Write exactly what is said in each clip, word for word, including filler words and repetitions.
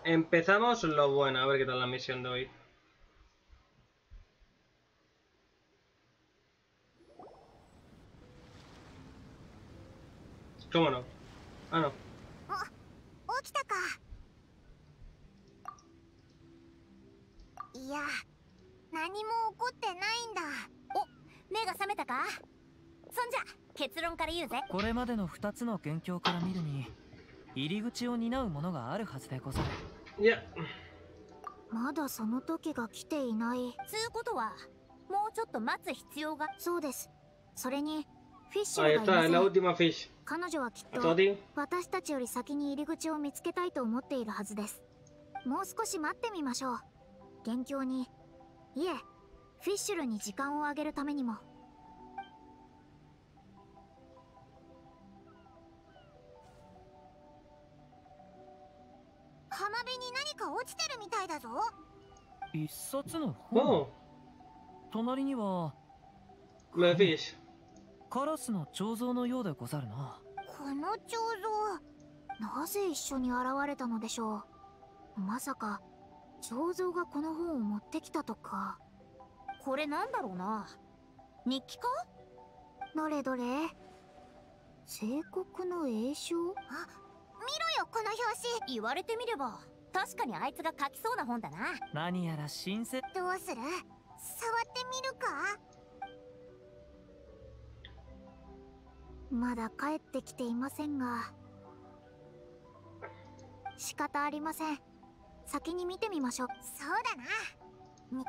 empezamos lo bueno. A ver qué tal la misión de hoy. ¿Cómo no? Ah, no. お、起きたか。いや、何も起こってないんだ。お、目が覚めたか。そんじゃ結論から言うぜ。 これまでのふたつの元凶から見るに、入り口を担うものがあるはずでござる。 いや、 まだその時が来ていない。つうことは、もうちょっと待つ必要が。そうです。それに、フィッシュがいません。 ahí está, la última fish. 彼女はきっ ¿A と todo? 私たちより先に入り口を見つけたいと思っているはずです。もう少し待ってみましょう。元凶に、いえ、フィッシュルに時間をあげるためにも。浜辺に何か落ちてるみたいだぞ。 一冊の本。 Oh, 隣には la fish. カラスの彫像のようでござるな。 この彫像、なぜ一緒に現れたのでしょう。まさか彫像がこの本を持ってきたとか。これなんだろうな。日記か。どれどれ。聖国の栄唱。あ、見ろよこの表紙。言われてみれば確かにあいつが書きそうな本だな。 何やら新鮮。 どうする？触ってみるか。まだ帰ってきていませんが、仕方ありません。先に見てみましょう。そうだな。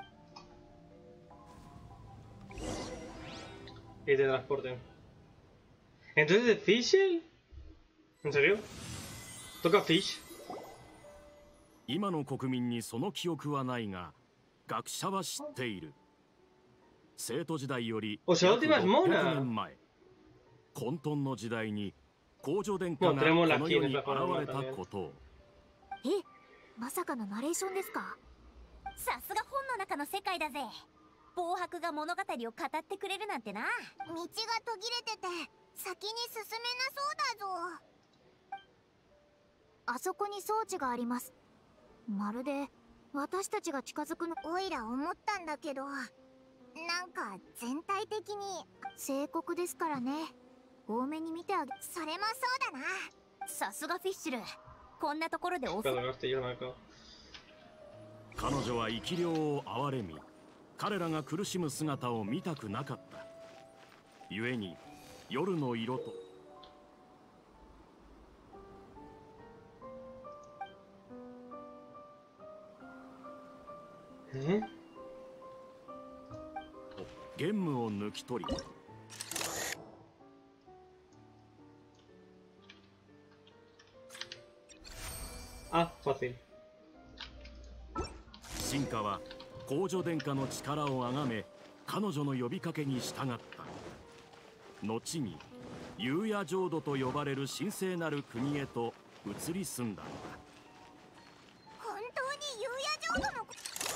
Y te transporten. Entonces, ¿de fish? ¿En serio? ¿Toca fish? 今の国民にその記憶はないが、学者は知っている。生徒時代よりおしゃ、 約ろっぴゃく mona 年前、混沌の時代に皇女殿下がこ Bueno, tenemos la の aquí 世 en に esta 現 forma れた también. ことを。 え、まさかのナレーションですか。さすが本の中の世界だぜ。暴白が物語を語ってくれるなんてな。道が途切れてて先に進めなそうだぞ。あそこに装置があります。まるで私たちが近づくの。おいら思ったんだけど、なんか全体的に聖国ですからね。多めに見てあげ。それもそうだな。さすがフィッシュル。こんなところでおふ。 彼女は生き量を憐れみ、彼らが苦しむ姿を見たくなかった。故に夜の色とえ玄武を抜き取り、 あ、fácil。 進化は皇女殿下の力をあがめ、彼女の呼びかけに従った。後に幽夜浄土と呼ばれる神聖なる国へと移り住んだのだ。 本当に幽夜浄土の。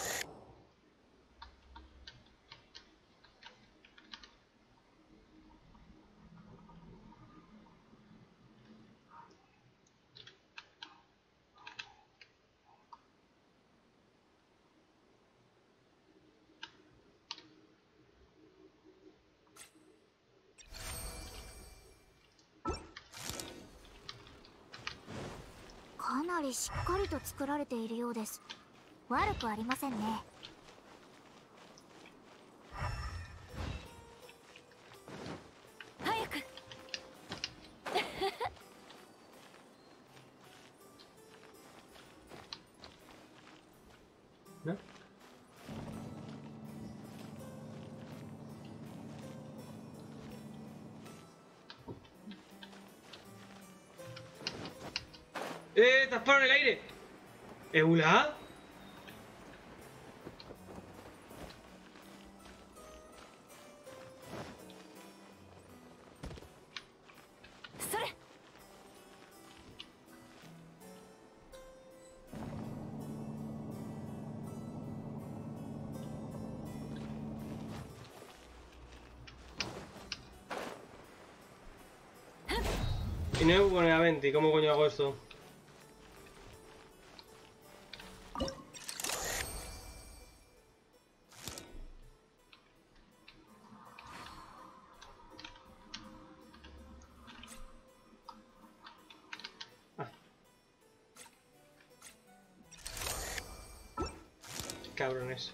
かなりしっかりと作られているようです。悪くありませんね。早く。 ね。¡Eh! ¡Te has parado en el aire! ¿Eula? ¡Sore! Y no es con el Aventi, ¿cómo coño hago esto? cabrones.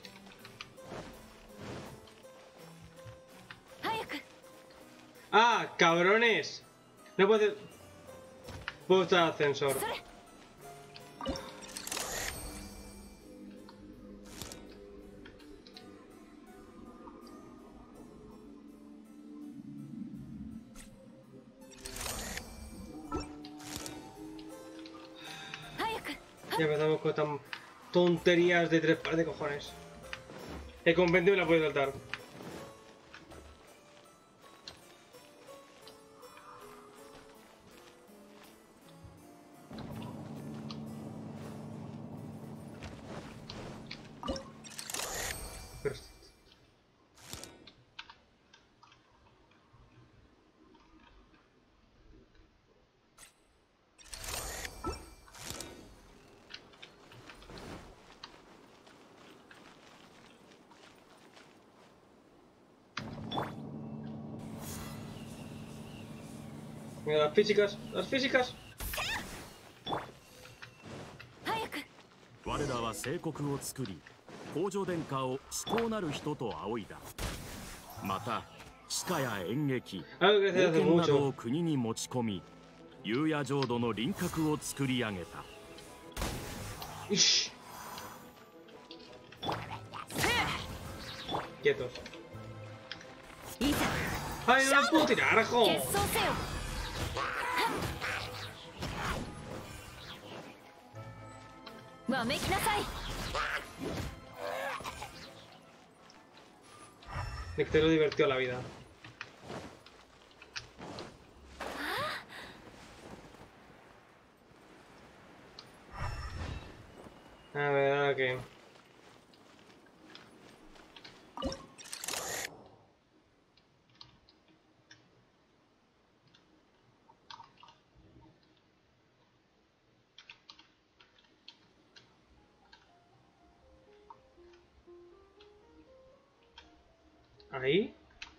早く ¡Ah, cabrones! No puede... Puedo usar ascensor. それ 早く Ya empezamos con estas tonterías de tres pares de cojones. El compendio me la puedo saltar. Perfecto. Mira, las físicas, las físicas. 早く我らは聖国を作り工場殿下を至高なる人と仰いだ。また詩歌や演劇 Algo que se 冒 hace 険など mucho. を国に持ち込み優也浄土の輪郭を作り上げた。 Ish. Quietos. いざ ¡Ay, no los puedo tirar, jo! 決闘せよ わめきなさい Nectero divertió la vida. A ver, ahora qué. ¿Ahí?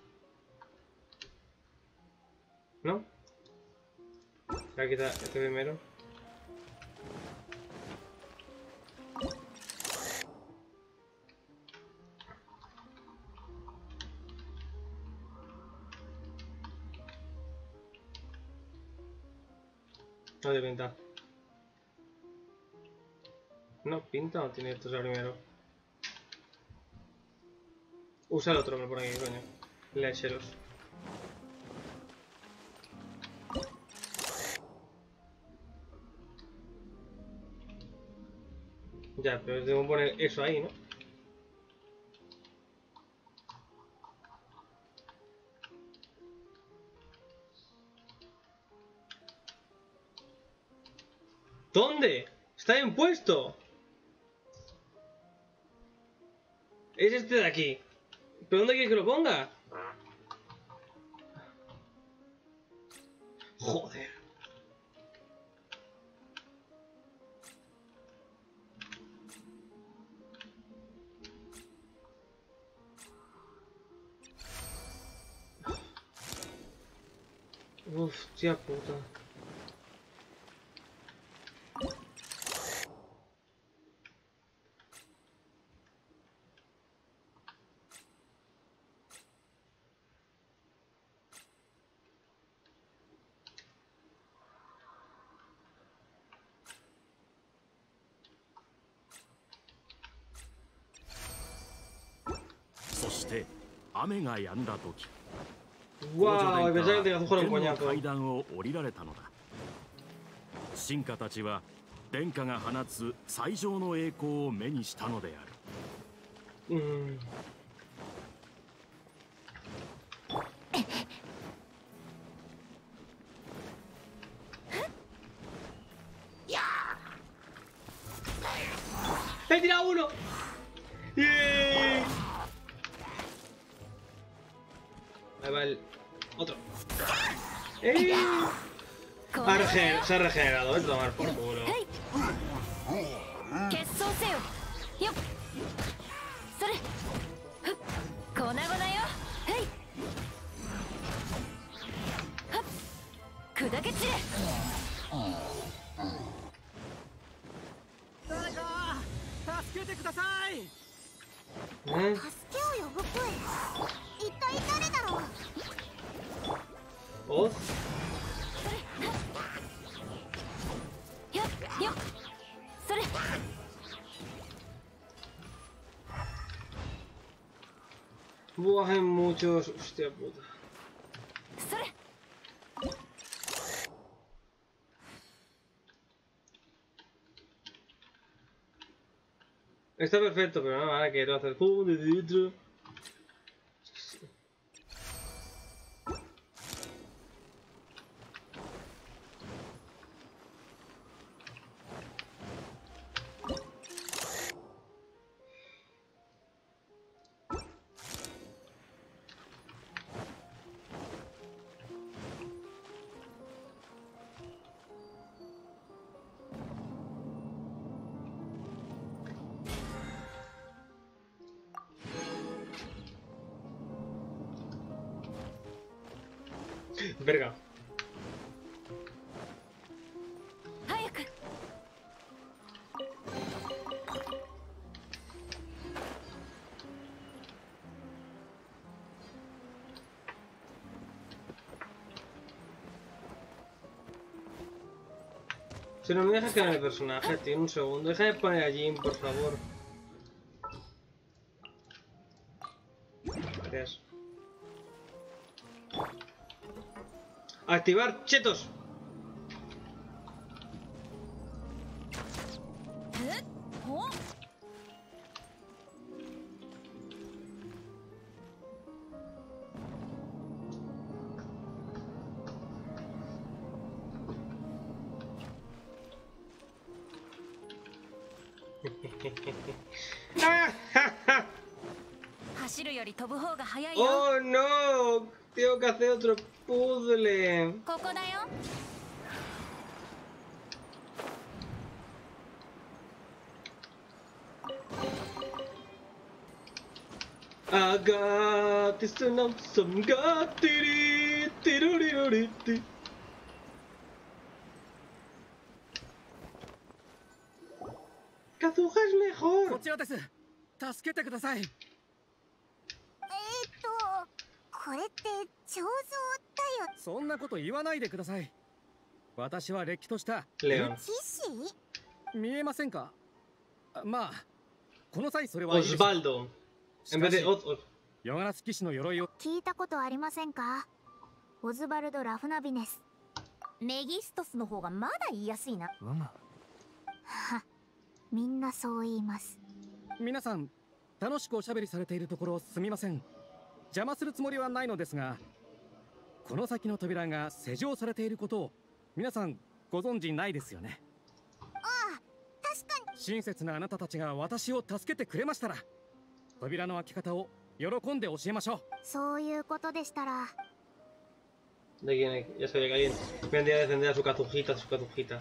¿No? Voy a quitar este primero. No de pinta. No, pinta o tiene esto ya primero. Usa el otro, me pone aquí, coño. Lecheros. Ya, pero debo poner eso ahí, ¿no? ¿Dónde? Está bien puesto. Es este de aquí. ¿Pero dónde quieres que lo ponga? Joder. Uf, tía puta. して雨が止んだ時 Wow, pensaba que te ibas a jugar un 天の coñazo. 階段を降りられたのだ。臣下たちは殿下が放つ最上の栄光を目にしたのである。 Mm. ¡He tirado uno! ¡Yeah! Ahí va el otro. ¡Eh! Ha regen- se ha regenerado, es tomar por culo. 決闘せよよっそれふっ粉々よはいはっ砕け散れ誰か助けてください。 え助けを呼ぶ声。一体誰だろう。 およっよっ、それ。 Buah, hay muchos. Hostia puta. それ。 Está perfecto, pero no, ahora quiero hacer juego de dentro. Verga. 早く。 Si no me dejas crear el personaje, tío, un segundo. Deja de poner a Jim, por favor. Gracias. Activar chetos. え？お？走るより飛ぶ方が早いよ。 ¡Oh, no! Tengo que hacer otro puzzle. ここだよ。 I got this and I'm some got it. Kazuha es こ mejor. ちらです。助けてください。 えーっと、これって彫像だよ。 そんなこと言わないでください。私はれっきとした León. 騎士？ 見えませんか。あまあこの際それはいいでしょう。 Osvaldo. En vez de Oz. Oz. ヨガラス騎士の鎧を。 聞いたことありませんか？オズバルド・ラフナビネス。メギストスの方がまだ言いやすいな。 うむ。 は、みんなそう言います。 皆さん楽しくおしゃべりされているところすみません。邪魔するつもりはないのですが、この先の扉が施錠されていることを皆さんご存知ないですよね。 ああ、確かに。 親切なあなたたちが私を助けてくれましたら、扉の開き方を喜んで教えましょう。 そういうことでしたら。 ¿De quién hay? Ya sabía que alguien vendría a defender a su Kazujita, a su Kazujita.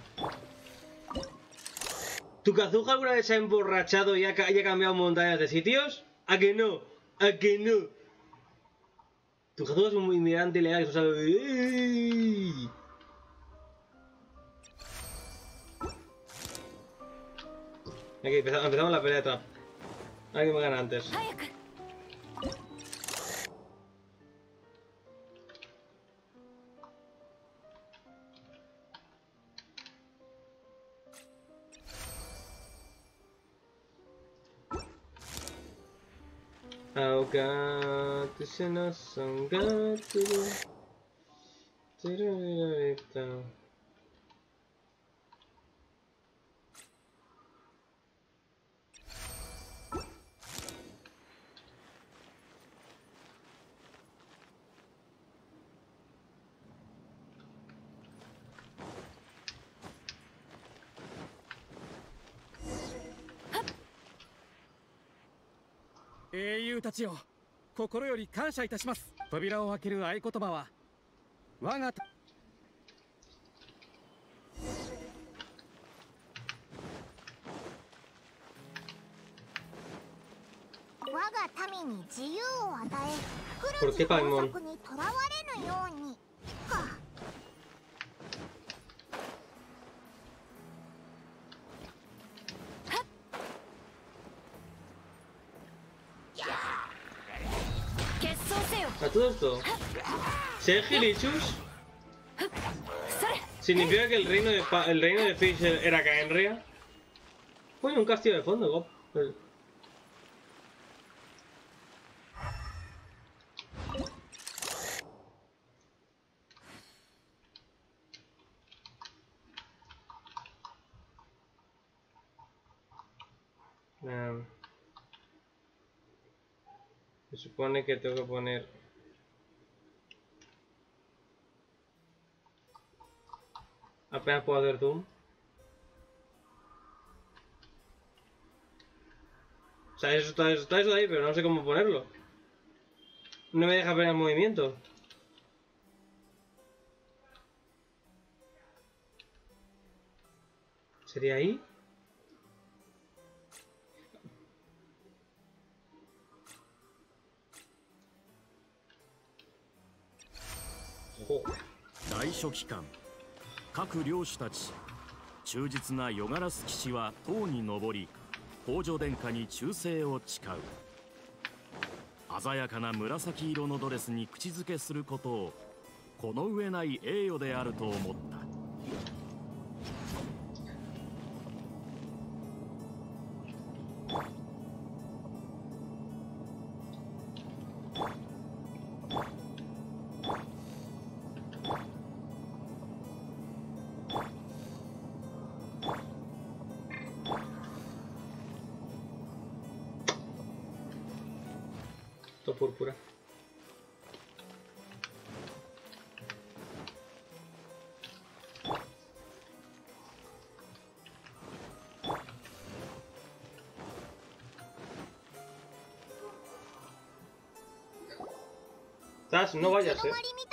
¿Tu Kazuha alguna vez se ha emborrachado y ha, ca y ha cambiado montañas de sitios? ¿A que no? ¿A que no? Tu Kazuha es un inmigrante ilegal, eso sabe. ¡Ey! Aquí empezamos, empezamos la pelea de trap. Alguien me gana antes. 早く。 Ahogate se nos ahogate. 「英雄たちよ、心より感謝いたします。扉を開ける合言葉は我が我が民に自由を与え、 ¿Por qué Paimon? 国にとらわれぬように。か。 「 A todo esto, ser Gilichus significa que el reino de pa el reino de Fish era Caenria. Coño, un castillo de fondo, Gop. Um, se supone que tengo que poner apenas puedo hacer zoom. O sea, eso está, eso está eso de ahí, pero no sé cómo ponerlo. No me deja ver el movimiento. ¿Sería ahí? 大書記官、各領主たち、忠実なヨガラス騎士は塔に登り、北条殿下に忠誠を誓う。鮮やかな紫色のドレスに口づけすることをこの上ない栄誉であると思った。 Púrpura. ¿Estás? No vayas, eh.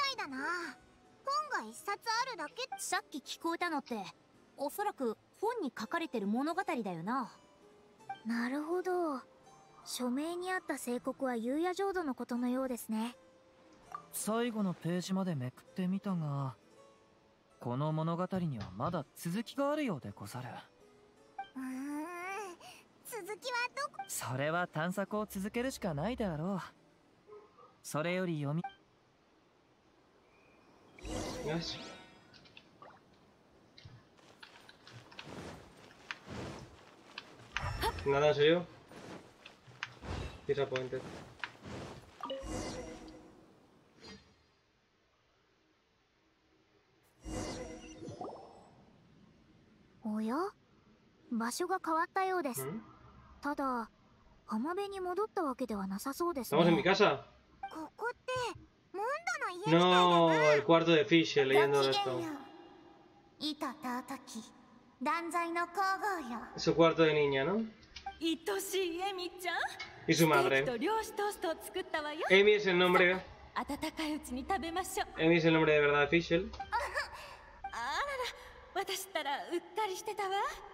さっき聞こえたのっておそらく本に書かれてる物語だよな。なるほど。署名にあった聖国は幽夜浄土のことのようですね。 最後のページまでめくってみたが、この物語にはまだ続きがあるようでござる。 うーん、続きはどこ？ それは探索を続けるしかないであろう。それより読み。 よし。Nada, en serio. Disappointed. おや、場所が変わったようです。ただ、浜辺に戻ったわけではなさそうですね。 Estamos en mi casa. ここってモンドの家みたいだな。 No, el cuarto de Fish leyendo esto. Es su cuarto de niña, ¿no? Y su madre. Amy es el nombre. Amy es el nombre de verdad de Fischl. 私ったらうっかりしてたわ。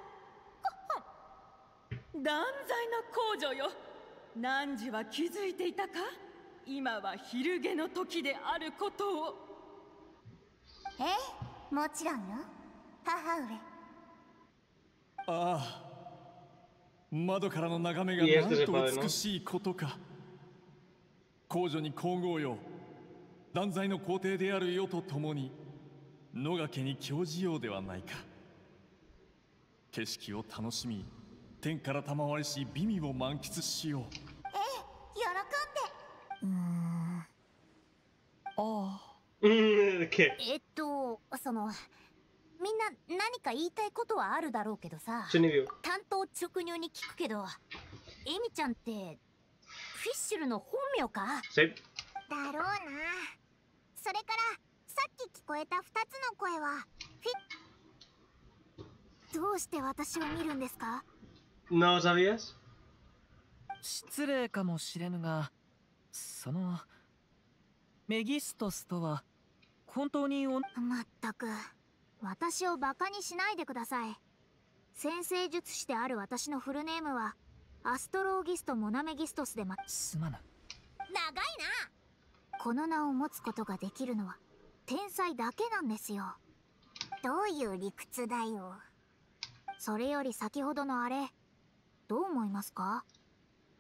断罪の工女よ。汝は気づいていたか？今は昼下の時であることを。 ええ、もちろんよ。母上。 ああ、窓からの眺めがなんと美しいことか。工女に皇后よ、断罪の皇帝であるよとともに野掛に教じようではないか。景色を楽しみ、天から賜りし美味を満喫しよう。 ええ、喜んで。うーん。ああ。えっと、そのみんな何か言いたいことはあるだろうけどさ。担当直入に聞くけど、エミちゃんってフィッシュルの本名か？だろうな。それからさっき聞こえたふたつの声はフィッ。どうして私を見るんですか？ No sabías? 失礼かもしれぬが、そのメギストスとは本当にお。 まったく、私をバカにしないでください。先生術師である私のフルネームはアストローギスト・モナメギストスでま。 すまぬ。 長いな。この名を持つことができるのは天才だけなんですよ。どういう理屈だよ。それより先ほどのあれ、どう思いますか？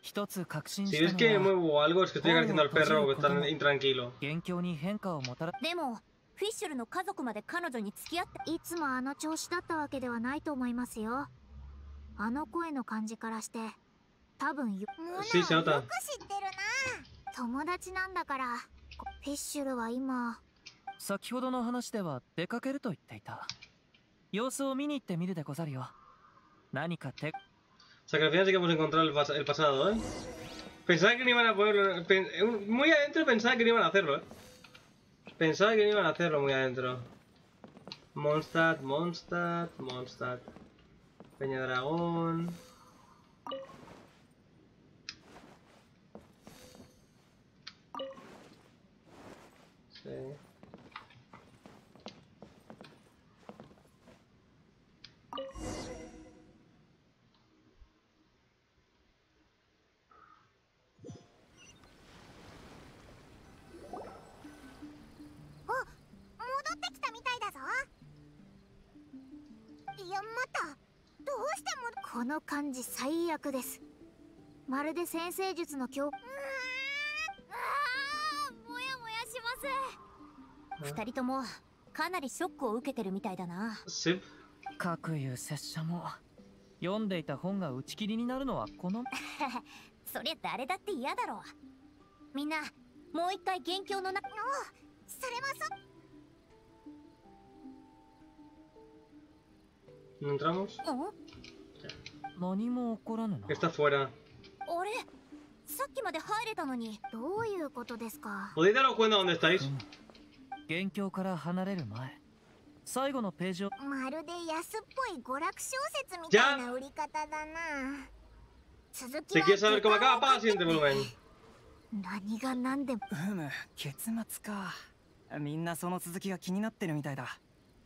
Si ves que muevo algo es que estoy acariciando al perro que está intranquilo. でもフィッシュルの家族まで彼女に付き合っていつもあの調子だったわけではないと思いますよ。あの声の感じからして多分よく知ってるな。友達なんだから。フィッシュルは今先ほどの話では出かけると言っていた。様子を見に行ってみるでござるよ。何か手 Sacrifican que hemos encontrado el, pas el pasado, ¿eh? Pensaba que no iban a ponerlo... Pen muy adentro pensaba que no iban a hacerlo, ¿eh? Pensaba que no iban a hacerlo muy adentro. Mondstadt, Mondstadt, Mondstadt. Peña Dragón... Sí... や、またどうしてもこの感じ最悪です。まるで先生術の教。うーあー、もやもやします。二人ともかなりショックを受けてるみたいだな。 各有拙者も読んでいた本が打ち切りになるのはこのそりゃ誰だって嫌だろう。みんなもう一回元凶の中。おう、それはそ。 ¿No entramos? Está fuera. ¿Podéis daros cuenta dónde estáis? 元凶から離れる前、最後のページをまるで安っぽい娯楽小説みたいな売り方だな。続きは Si quieres saber cómo acaba, apaga el siguiente volumen. 何が何でも。 うむ、結末か。みんなその続きが気になってるみたいだ。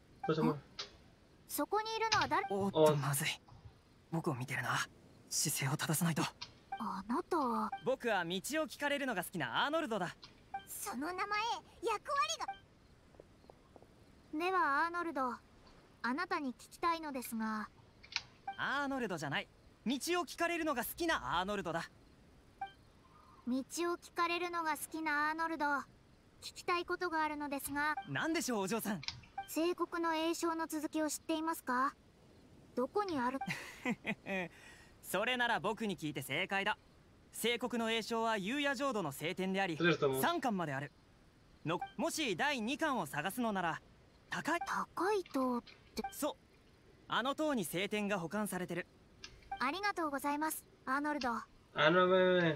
そこにいるのは誰？ おっとまずい。僕を見てるな。姿勢を正さないと。 あなたは。 僕は道を聞かれるのが好きなアーノルドだ。 その名前、役割が。ではアーノルド、あなたに聞きたいのですが。 アーノルドじゃない。道を聞かれるのが好きなアーノルドだ。 道を聞かれるのが好きなアーノルド。聞きたいことがあるのですが。 何でしょうお嬢さん。 聖国の栄唱の続きを知っていますか？どこにある？ それなら僕に聞いて正解だ。聖国の栄唱は幽夜浄土の聖典であり、さんかんまである。のもしだいにかんを探すのなら、高い高い塔って。 そう。あの塔に聖典が保管されてる。 ありがとうございます、アーノルド。 あのね。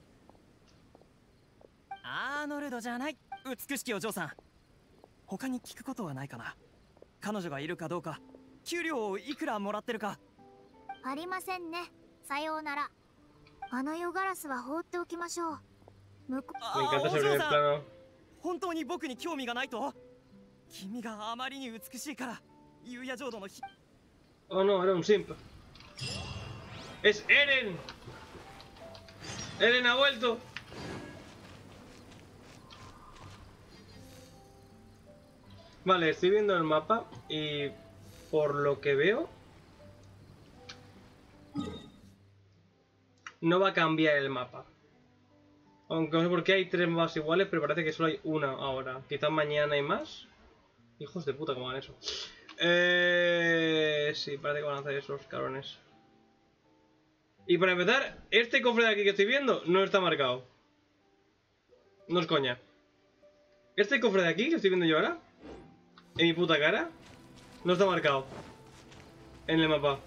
アーノルドじゃない。美しきお嬢さん。 他に聞くことはないかな。彼女がいるかどうか、給料をいくらもらってるか。 ありませんね。さようなら。あの夜ガラスは放っておきましょう。向こう。 お嬢さん、本当に僕に興味がないと？君があまりに美しいから、幽夜浄土の日。 Oh no, era un simp. Es Eren. Eren ha vuelto. Vale, estoy viendo el mapa y por lo que veo no va a cambiar el mapa. Aunque no sé por qué hay tres mapas iguales, pero parece que solo hay una ahora. Quizás mañana hay más. Hijos de puta, ¿cómo van eso? Eh... Sí, parece que van a hacer esos cabrones. Y para empezar, este cofre de aquí que estoy viendo no está marcado. No es coña. Este cofre de aquí que estoy viendo yo ahora, en mi puta cara, no está marcado en el mapa.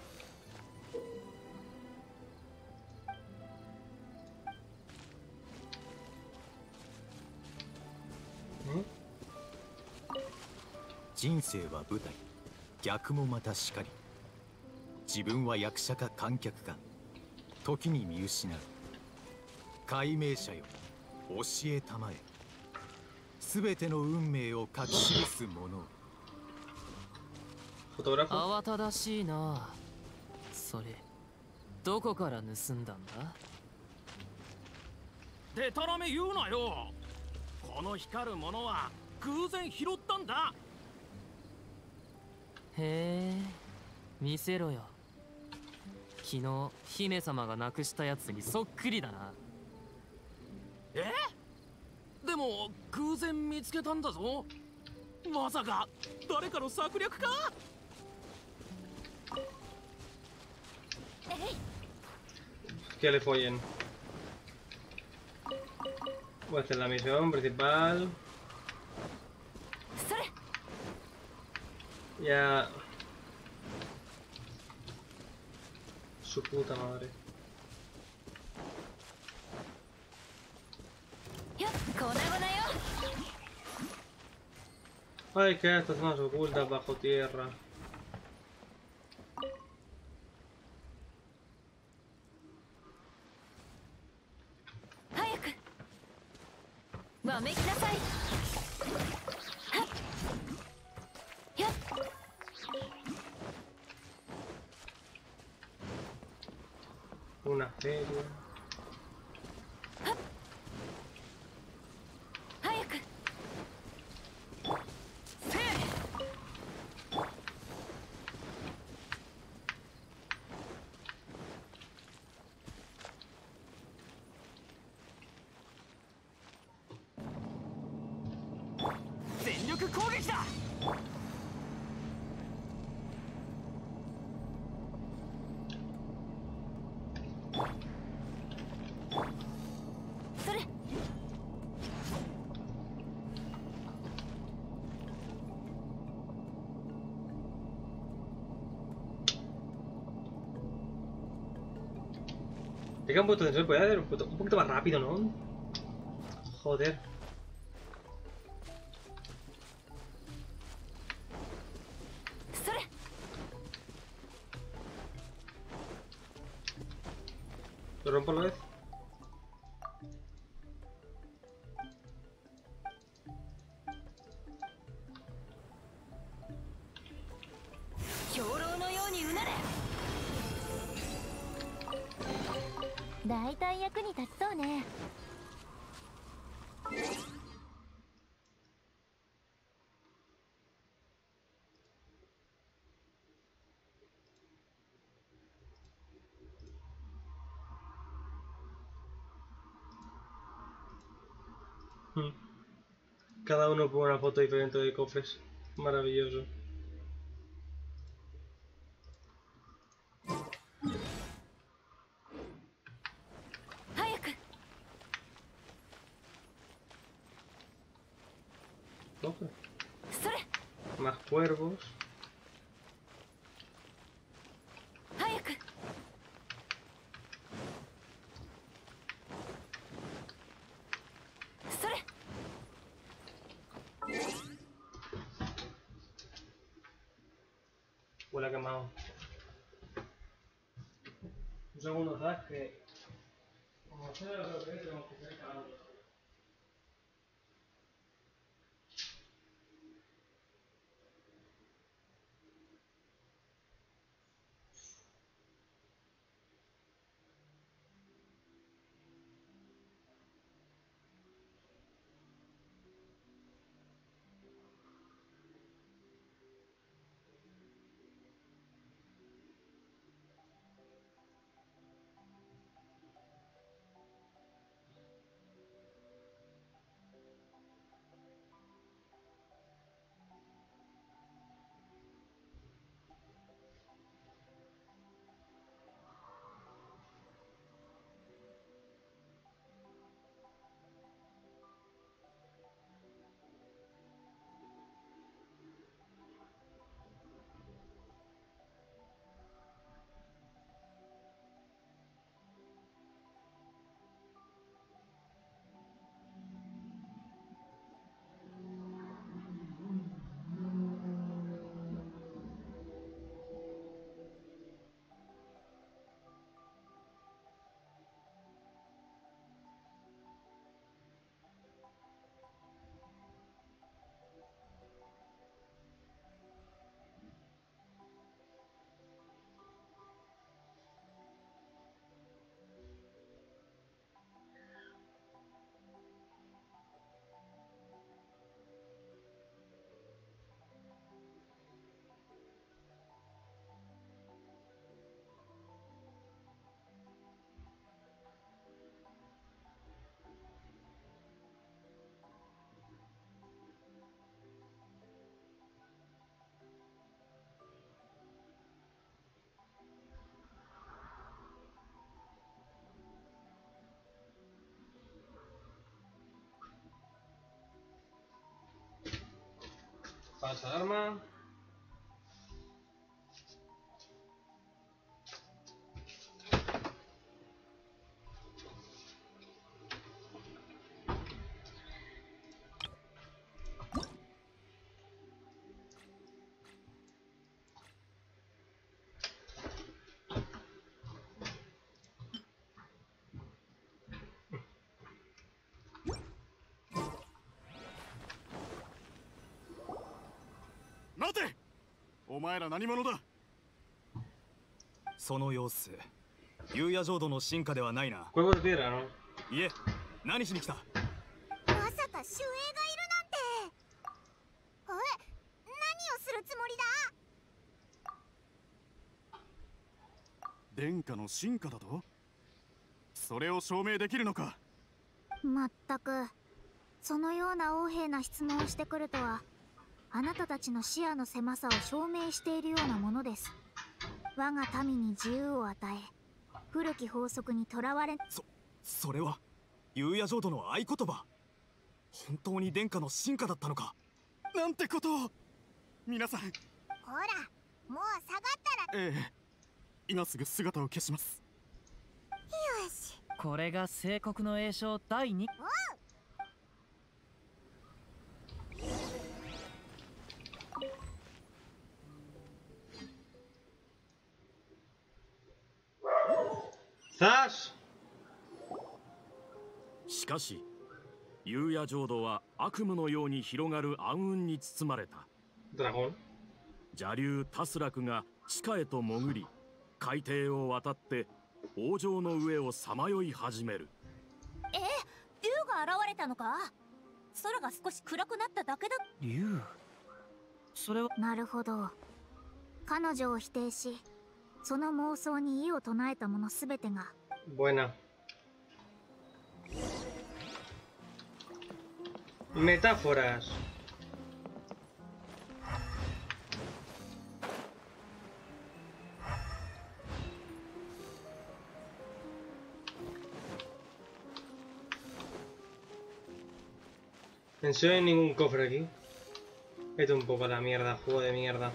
¿Eh? 人生は舞台、逆もまたしかり。自分は役者か観客か、時に見失う。解明者よ、教えたまえ。すべての運命を書き記すもの。 慌ただしいな。それどこから盗んだんだ？ でたらめ言うなよ。この光るものは偶然拾ったんだ。 へえ、見せろよ。 昨日姫様が亡くしたやつにそっくりだな。 え？でも偶然見つけたんだぞ。まさか誰かの策略か ？Que le follen. Voy a hacer la misión principal. Ya. Su puta madre. Ay, que estas zonas ocultas bajo tierra. Una feria. ¿Qué han puesto dentro? Puede hacer un poquito, un poquito más rápido, ¿no? Joder. ¿Lo rompo a la vez? Cada uno pone una foto diferente de cofres. Maravilloso. Cofre. Más cuervos. Huele quemado. Un segundo, ¿sabes? Que como sea lo que es, tenemos que ser cagados. Falsa alarma. 待て！お前ら何者だ？ その様子、幽夜浄土の進化ではないな。 これでピエラの？ いえ、何しに来た？ まさか守衛がいるなんて。おい、何をするつもりだ？ 殿下の進化だと？それを証明できるのか？ まったく、そのような横柄な質問をしてくるとは、あなたたちの視野の狭さを証明しているようなものです。我が民に自由を与え、古き法則にとらわれ。 そ、それは幽夜浄土の合言葉。本当に殿下の進化だったのか？ なんてことを。皆さん、 ほら、もう下がったら。 ええ、今すぐ姿を消します。 よし。 これが聖国の栄唱だいに。 しかし幽夜浄土は悪夢のように広がる暗雲に包まれた。 ドラゴン邪竜タスラクが地下へと潜り、海底を渡って王城の上をさまよい始める。 え、竜が現れたのか？空が少し暗くなっただけだ。 竜？それは。 なるほど。彼女を否定し、その妄想に異を唱えた者すべてが。 Buena. Metáforas. ¿En serio hay ningún cofre aquí? Vete un poco a la mierda, juego de mierda.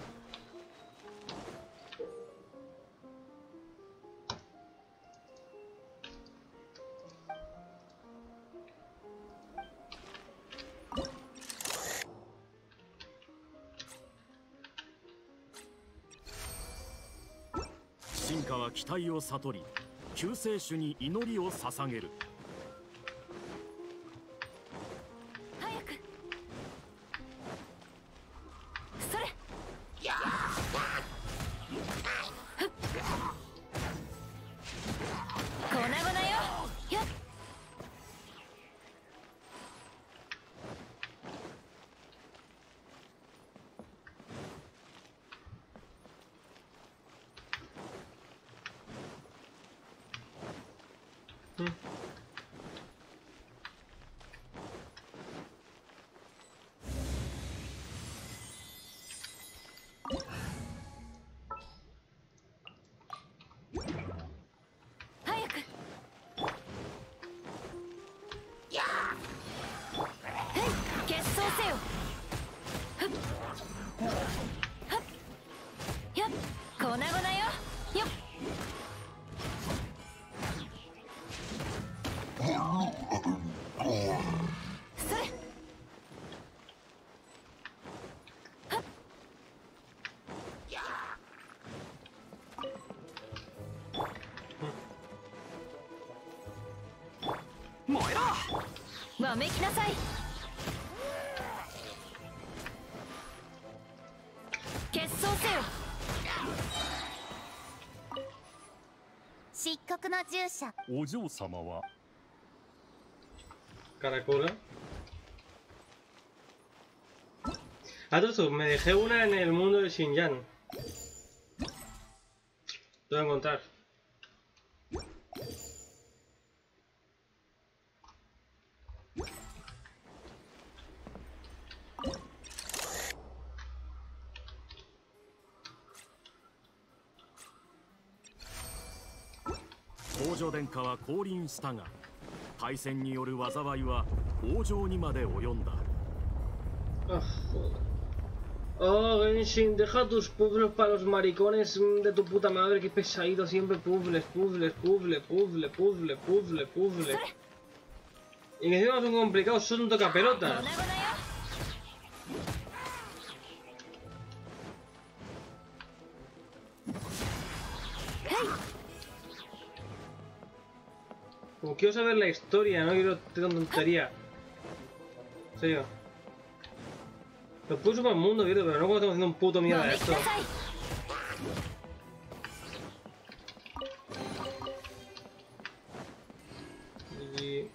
Shinkaは期待を悟り、救世主に祈りを捧げる。 早く。それ。粉々よ。やっ。 Hmm. わめきなさい。結晶せよ。 漆黒の従者。 お嬢様は。 Caracola. A todo esto, me dejé una en el mundo de Xinjiang. Te voy a encontrar. 王女殿下は降臨したが、対戦による災いは王城にまで及んだ。 Oh, Genshin, deja tus puzzles para los maricones de tu puta madre, que pesadito siempre. Puzzles, puzzles, puzzles, puzzles, puzzles, puzzles, puzzles. Y que encima son complicados, son tocapelotas. Como quiero saber la historia, no quiero tener tontería. En serio. Lo puse para el mundo abierto, pero no como estamos haciendo un puto mierda de esto. Y...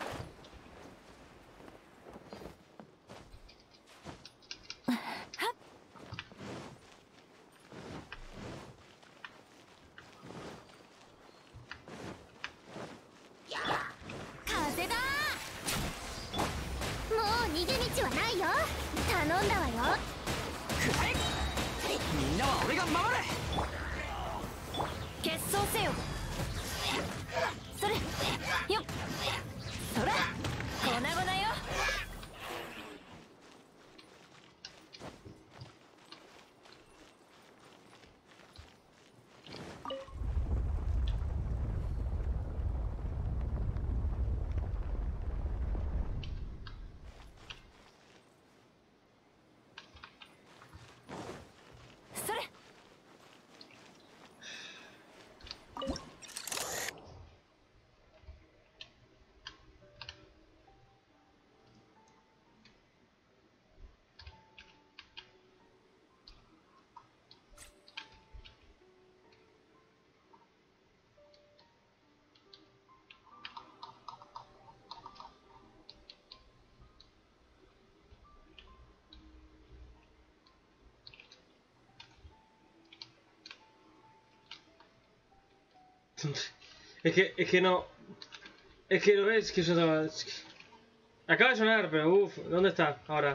Es que, es que no... Es que lo ves, que eso... Es que... Acaba de sonar, pero uff, ¿dónde está ahora?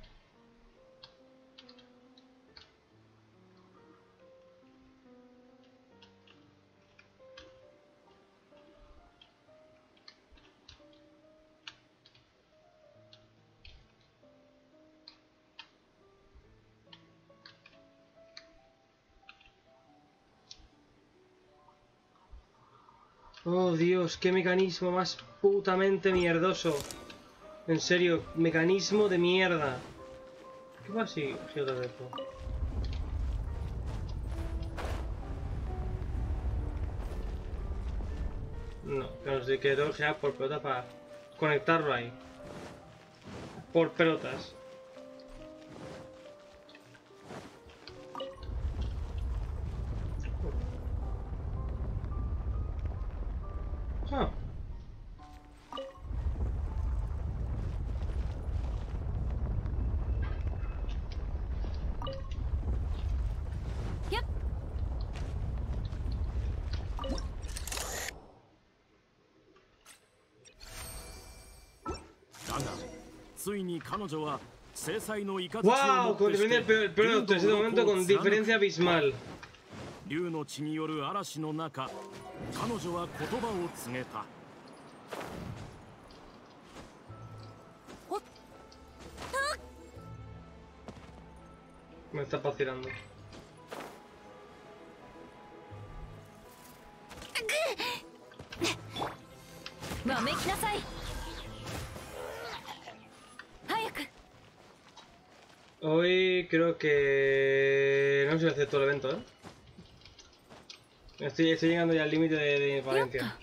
Oh Dios, qué mecanismo más putamente mierdoso. En serio, mecanismo de mierda. ¿Qué pasa si giro de esto? No, que no sé que tengo que girar por pelota para conectarlo ahí. Por pelotas. Ah. Yep. だが、ついに彼女は制裁の雷を持 ¡Wow! っ Con てして el peor, peor de ese momento con diferencia abismal. 竜の血による嵐の中、彼女は言葉を告げた。 Me está vacilando. Hoy creo que... No sé si acepto el evento, ¿eh? Estoy, estoy llegando ya al límite de, de Valencia.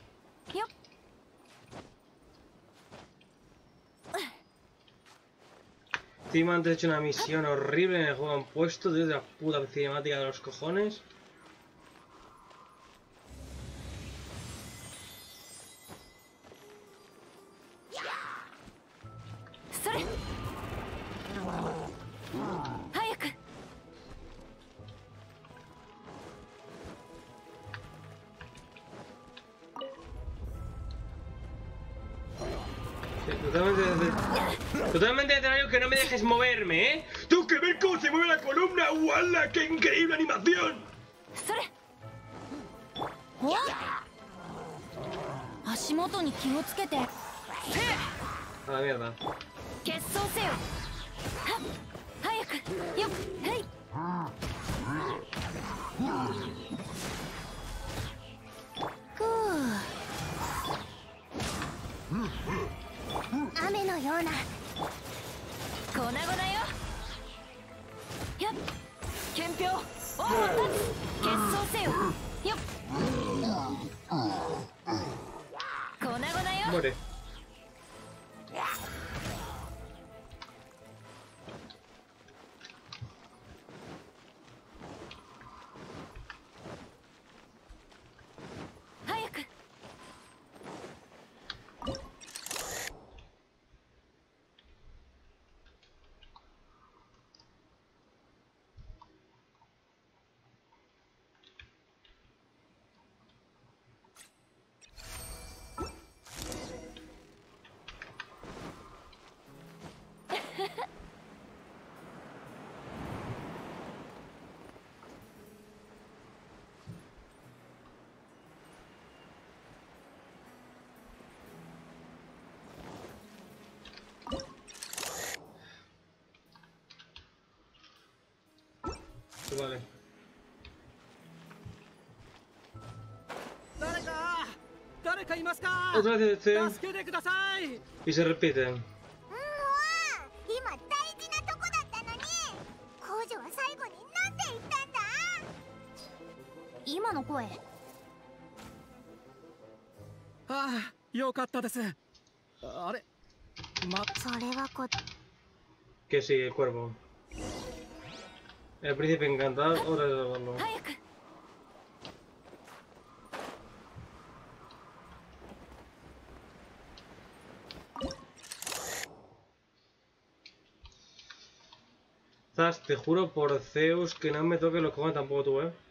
Encima antes he hecho una misión horrible en el juego, han puesto desde la puta cinemática de los cojones. Totalmente, totalmente escenario que no me dejes moverme, ¿eh? ¡Tengo que ver cómo se mueve la columna! ¡Wala! ¡Qué increíble animación! A la mierda. 雨のような粉々よ。やっ憲兵王を立つ決闘せよ。よっ粉々よ。 Muere. Vale. Otra vez este. Y se repiten. 今大事なとこだったのに、工場は最後になんで言ったんだ。 今の声。 ああ、よかったです。あれ、ま、 それはこ。 Que sigue el cuervo. El príncipe encantado, hora de salvarlo. Zas, te juro por Zeus que no me toques los cojones tampoco tú, eh.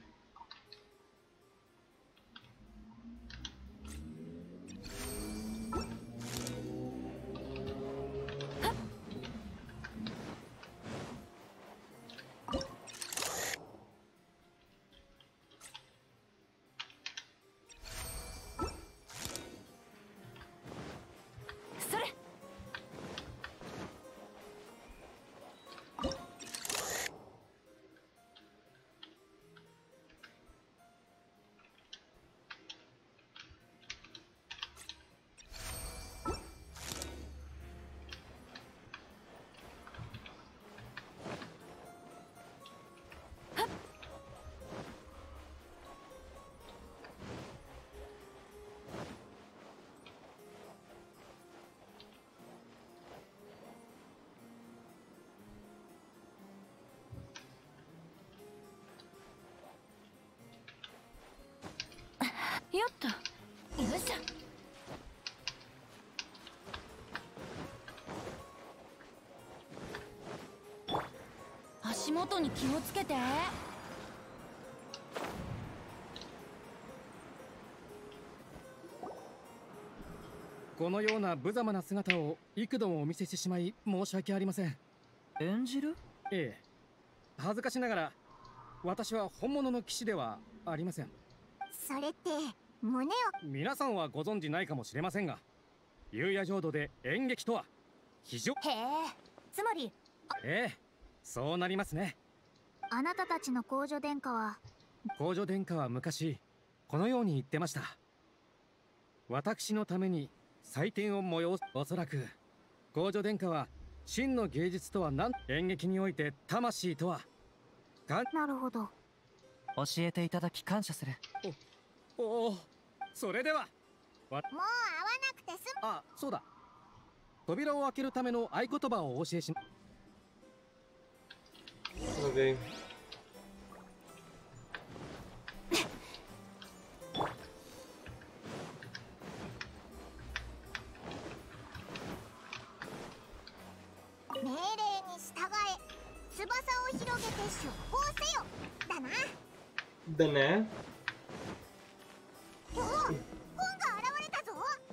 よっと。よいしょ。足元に気をつけて。 このような無様な姿を幾度もお見せしてしまい申し訳ありません。 演じる？ ええ。恥ずかしながら私は本物の騎士ではありません。 それって胸を。 皆さんはご存知ないかもしれませんが、幽夜浄土で演劇とは非常。 へえ、つまり。 ええ、そうなりますね。 あなたたちの公女殿下は。 公女殿下は昔このように言ってました。私のために祭典を催す。おそらく公女殿下は真の芸術とは何、演劇において魂とは。 なるほど。 教えていただき感謝する。 おお、それでは。 もう会わなくてす。 あ、そうだ。扉を開けるための合言葉をお教えします。 Okay. 命令に従え、翼を広げて出航せよ。だな。 だね。 おお、本が現れたぞ。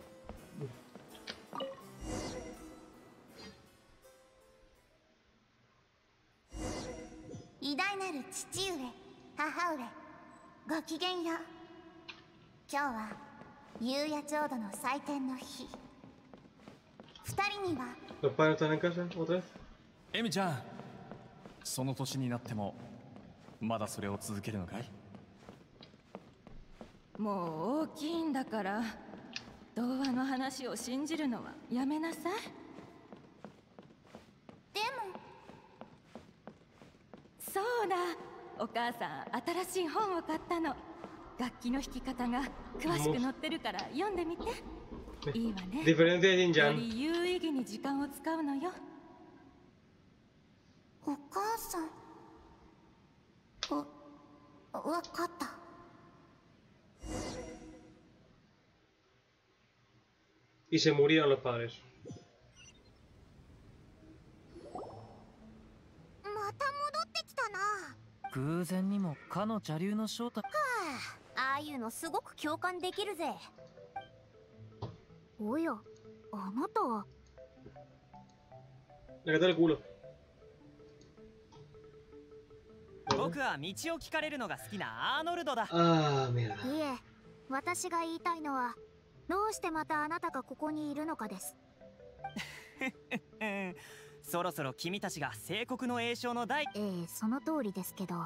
偉大なる父上、母上、ごきげんよう。今日は幽夜浄土の祭典の日。二人には。 Los padres están en casa otra vez. エミちゃん、 その年になってもまだそれを続けるのかい？ もう大きいんだから童話の話を信じるのはやめなさい。 でもそうだ、お母さん新しい本を買ったの。楽器の弾き方が詳しく載ってるから読んでみて。いいわね。より有意義に時間を使うのよ。 お母さん、わ、わかった。 Y se murieron los padres. また戻ってきたな。 偶然にもかの邪竜の正体。 はあ、ああいうのすごく共感できるぜ。おや、あなたは。 僕は道を聞かれるのが好きなアーノルドだ。 ああ、いえ、私が言いたいのはどうしてまたあなたがここにいるのかです。 そろそろ君たちが聖国の栄翔の大。 ええ、その通りですけど。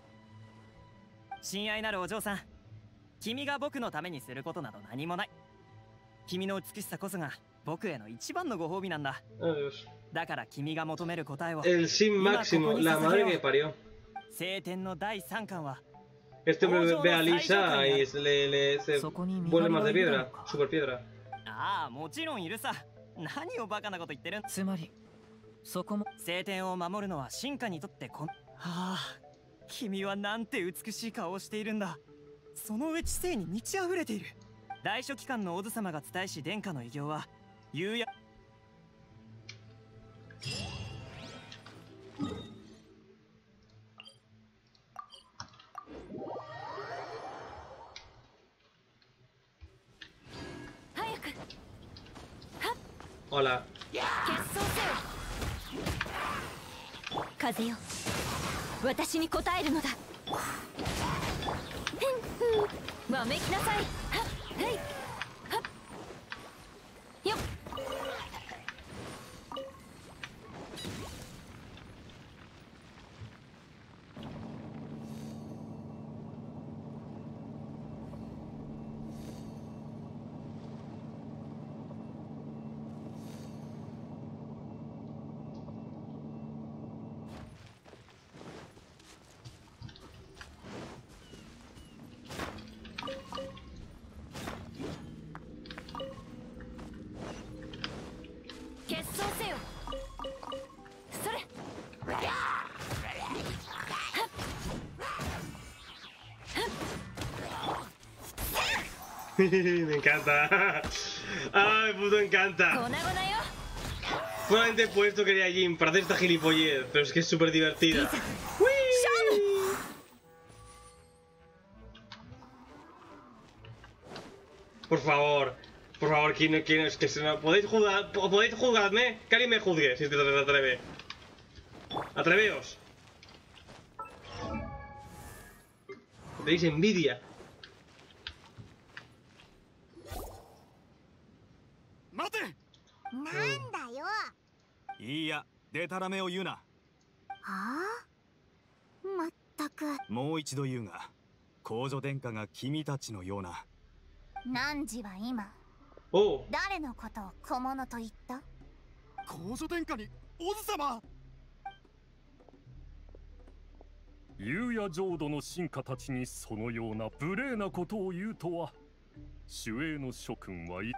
親愛なるお嬢さん、君が僕のためにすることなど何もない。君の美しさこそが僕への一番のご褒美なんだ。だから君が求める答えを。 El sin máximo, la madre que parió. 聖典の第三巻は。 Este hombre ve a Lisa y le, le se vuelve más de piedra, super piedra. ああ、もちろんいるさ。何をバカなこと言ってるん。 つまりそこも聖典を守るのは進化にとってこん。はあ、君はなんて美しい顔をしているんだ。その上知性に満ち溢れている。大書記官のオズ様が伝えし殿下の偉業は夕や。 早く。 Hola。 決闘せよ。風よ、私に答えるのだ。わめきなさい。はっ、はい、はっ、よっ。 Me encanta. Ay, puto encanta. Solamente he puesto que quería Jin para hacer esta gilipollez, pero es que es súper divertida. Por favor, por favor, ¿quién, quién es que se me... ¿Podéis juzgar, podéis juzgarme? Que alguien me juzgue si te atreve. Atreveos. Tenéis envidia. 待て。 なんだよ。 いいや、デタラメを言うな。 はあ？まったく。 もう一度言うが、皇女殿下が君たちのような。 汝は今、誰のことを小物と言った？ 皇女殿下にオズ様。 夕夜浄土の臣下たちにそのような無礼なことを言うとは、守衛の諸君はい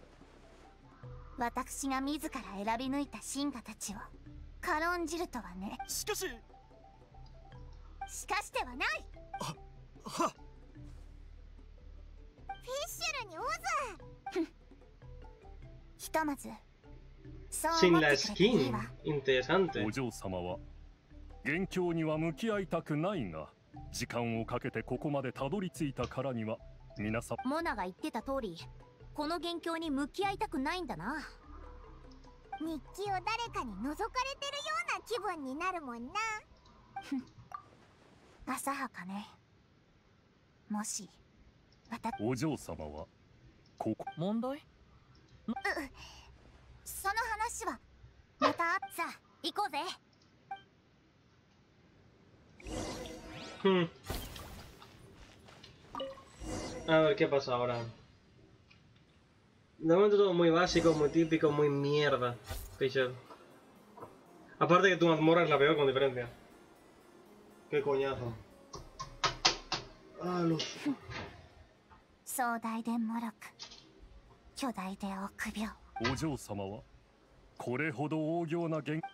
私が自ら選び抜いた臣下たちを軽んじるとはね。 しかししかしてはない。 あ、はっ。 フィッシュルにオズ。ひとまずそう思ってくれていいわ。 お嬢様は元凶には向き合いたくないが、時間をかけてここまでたどり着いたからには皆さん。 モナが言ってた通り、この元凶に向き合いたくないんだな。日記を誰かに覗かれてるような気分になるもんな。浅はかね。もしお嬢様はここ問題？うその話はまた。さあ行こうぜ。 Hmm. A ver qué pasa ahora. De momento todo muy básico, muy típico, muy mierda. Fisher. Aparte que tu mazmorra es la peor con diferencia. Qué coñazo. Ah, los... 壮大でもろく巨大で臆病。 お嬢様はこれほど大行な言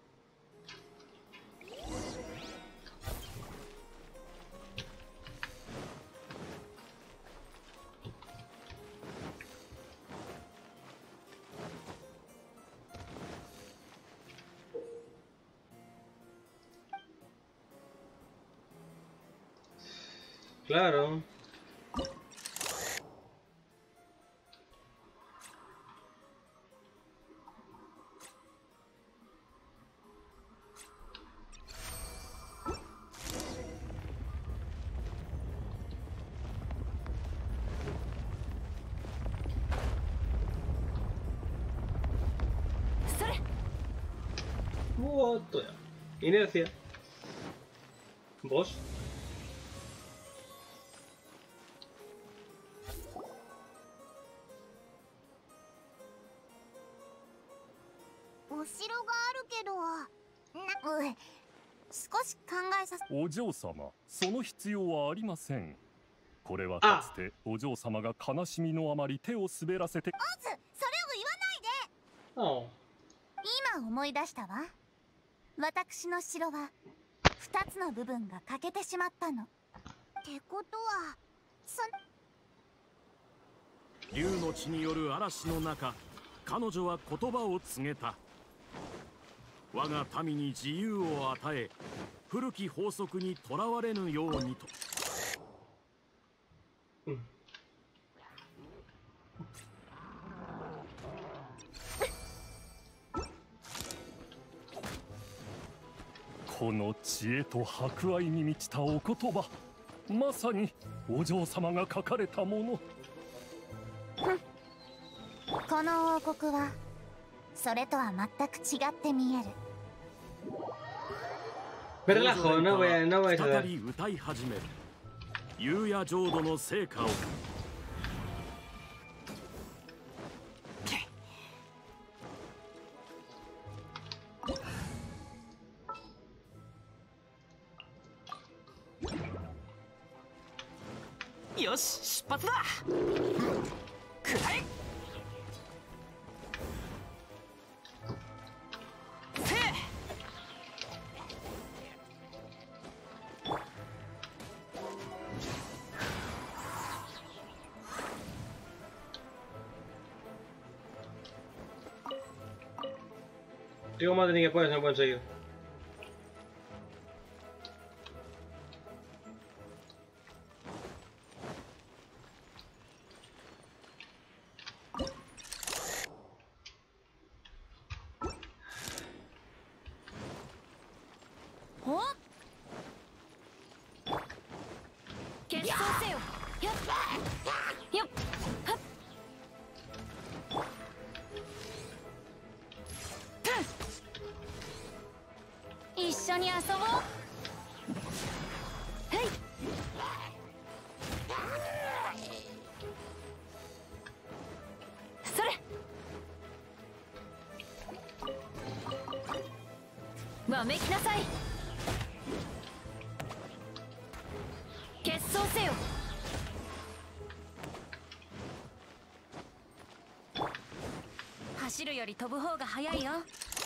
Claro. What the... Inercia. ¿Vos? お城があるけど、な、う、少し考えさせ。 お嬢様、その必要はありません。これはかつてお嬢様が悲しみのあまり手を滑らせて。 オズ、それを言わないで。今思い出したわ。私の城は二つの部分が欠けてしまったの。ってことは、そ。 竜の血による嵐の中、彼女は言葉を告げた。我が民に自由を与え、古き法則にとらわれぬようにと。うん、 この知恵と博愛に満ちたお言葉、まさにお嬢様が書かれたもの。 この王国はそれとは全く違って見える。 再び歌い始める。夕夜浄土の聖歌を。 よし、出発だ。くらえ。 Digo más de ni que puedes, no pueden seguir. わめきなさい。結束せよ。走るより飛ぶ方が早いよ。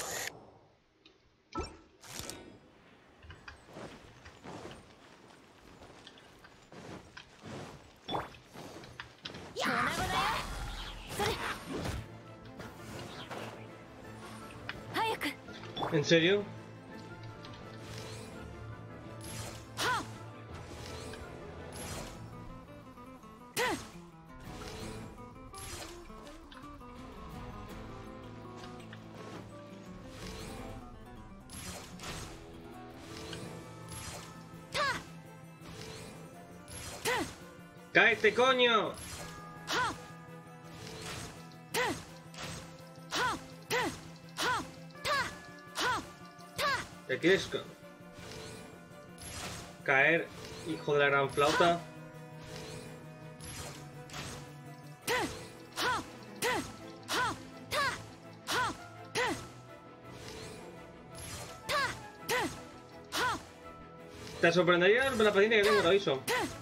粉々よ。それ。早く。 ¿En serio? ¡Cállate, coño! ¿Qué quieres? Caer, hijo de la gran flauta. Te sorprendería la paciencia que tengo, lo aviso.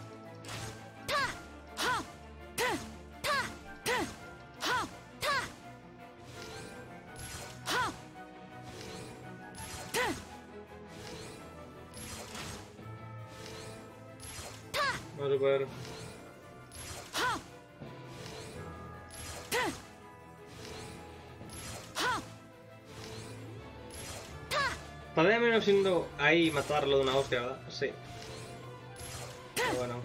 Vamos a ver. Todavía menos siendo ahí matarlo de una hostia, ¿verdad? Sí. Pero bueno.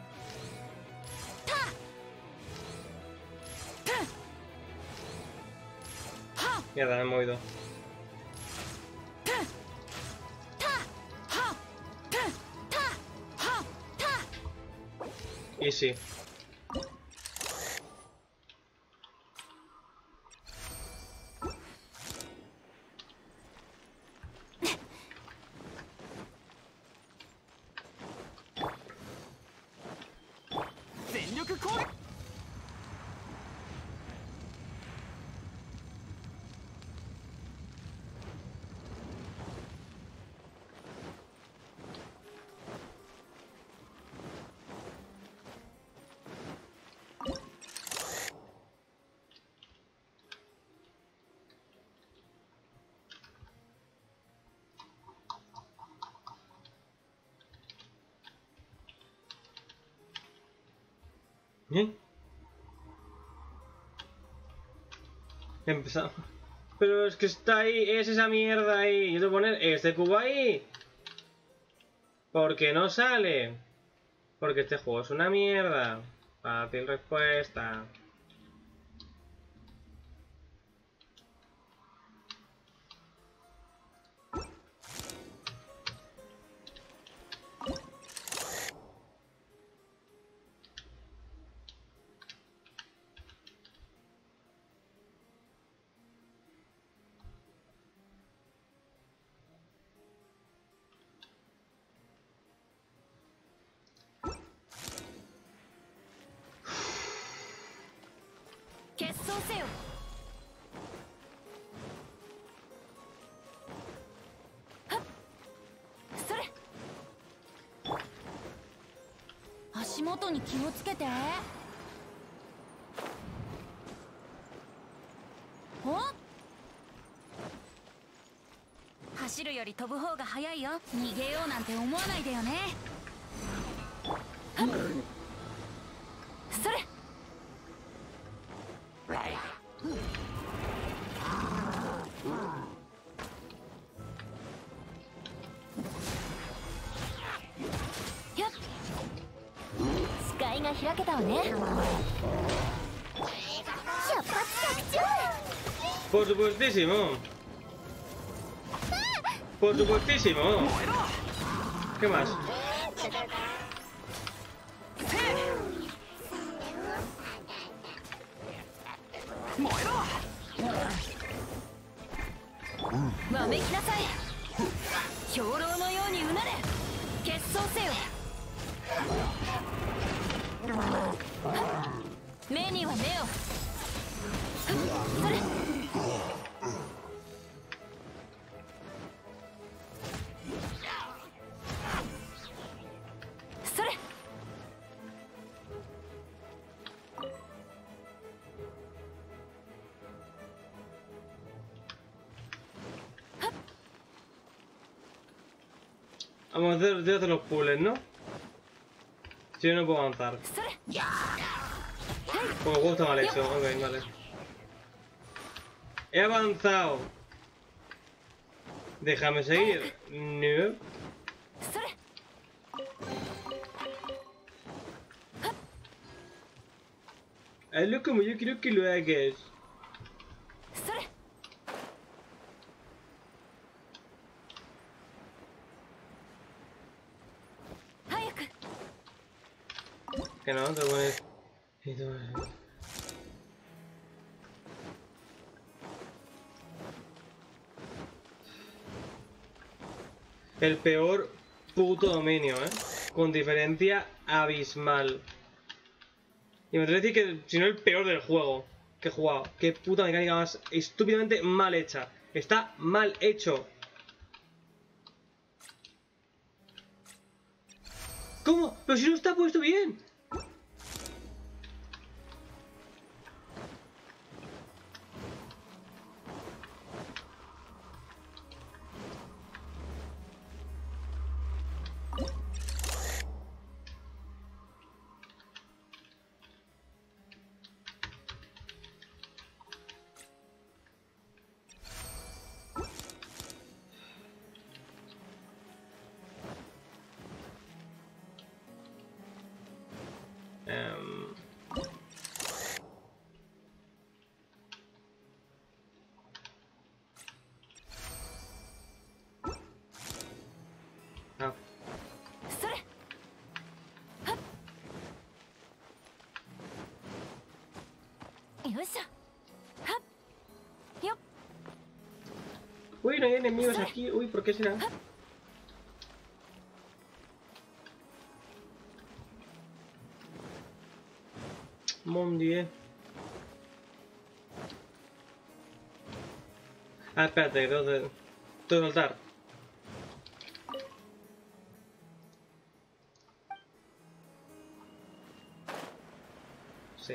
Mierda, me he movido. Y sí. ¿Eh? Empezamos. Pero es que está ahí, es esa mierda ahí. Yo tengo que poner este cubo ahí. Porque no sale. Porque este juego es una mierda. Fácil respuesta. 足元に気をつけて。お？走るより飛ぶ方が早いよ。逃げようなんて思わないでよね。それ。開けたわね。出発着中。 Por supuestísimo. Por supuestísimo. ¿Qué más? わめきなさい。兵糧のようにうなれ。結晶せよ。目には目を。それ。それ。 Vamos a hacer de los puzzles, ¿no? Si yo no puedo avanzar. Como juego está mal hecho, ok, vale. He avanzado. Déjame seguir. No. Hazlo como yo quiero que lo hagas. Que no, te pones... El peor puto dominio, ¿eh? Con diferencia abismal. Y me atrevo a decir que, si no, el peor del juego que he jugado. Qué puta mecánica más estúpidamente mal hecha. Está mal hecho. ¿Cómo? Pero si no está puesto bien. Uy, no hay enemigos aquí. Uy, ¿por qué será? Mon Dieu. Ah, espérate, tengo que tengo que saltar. Sí.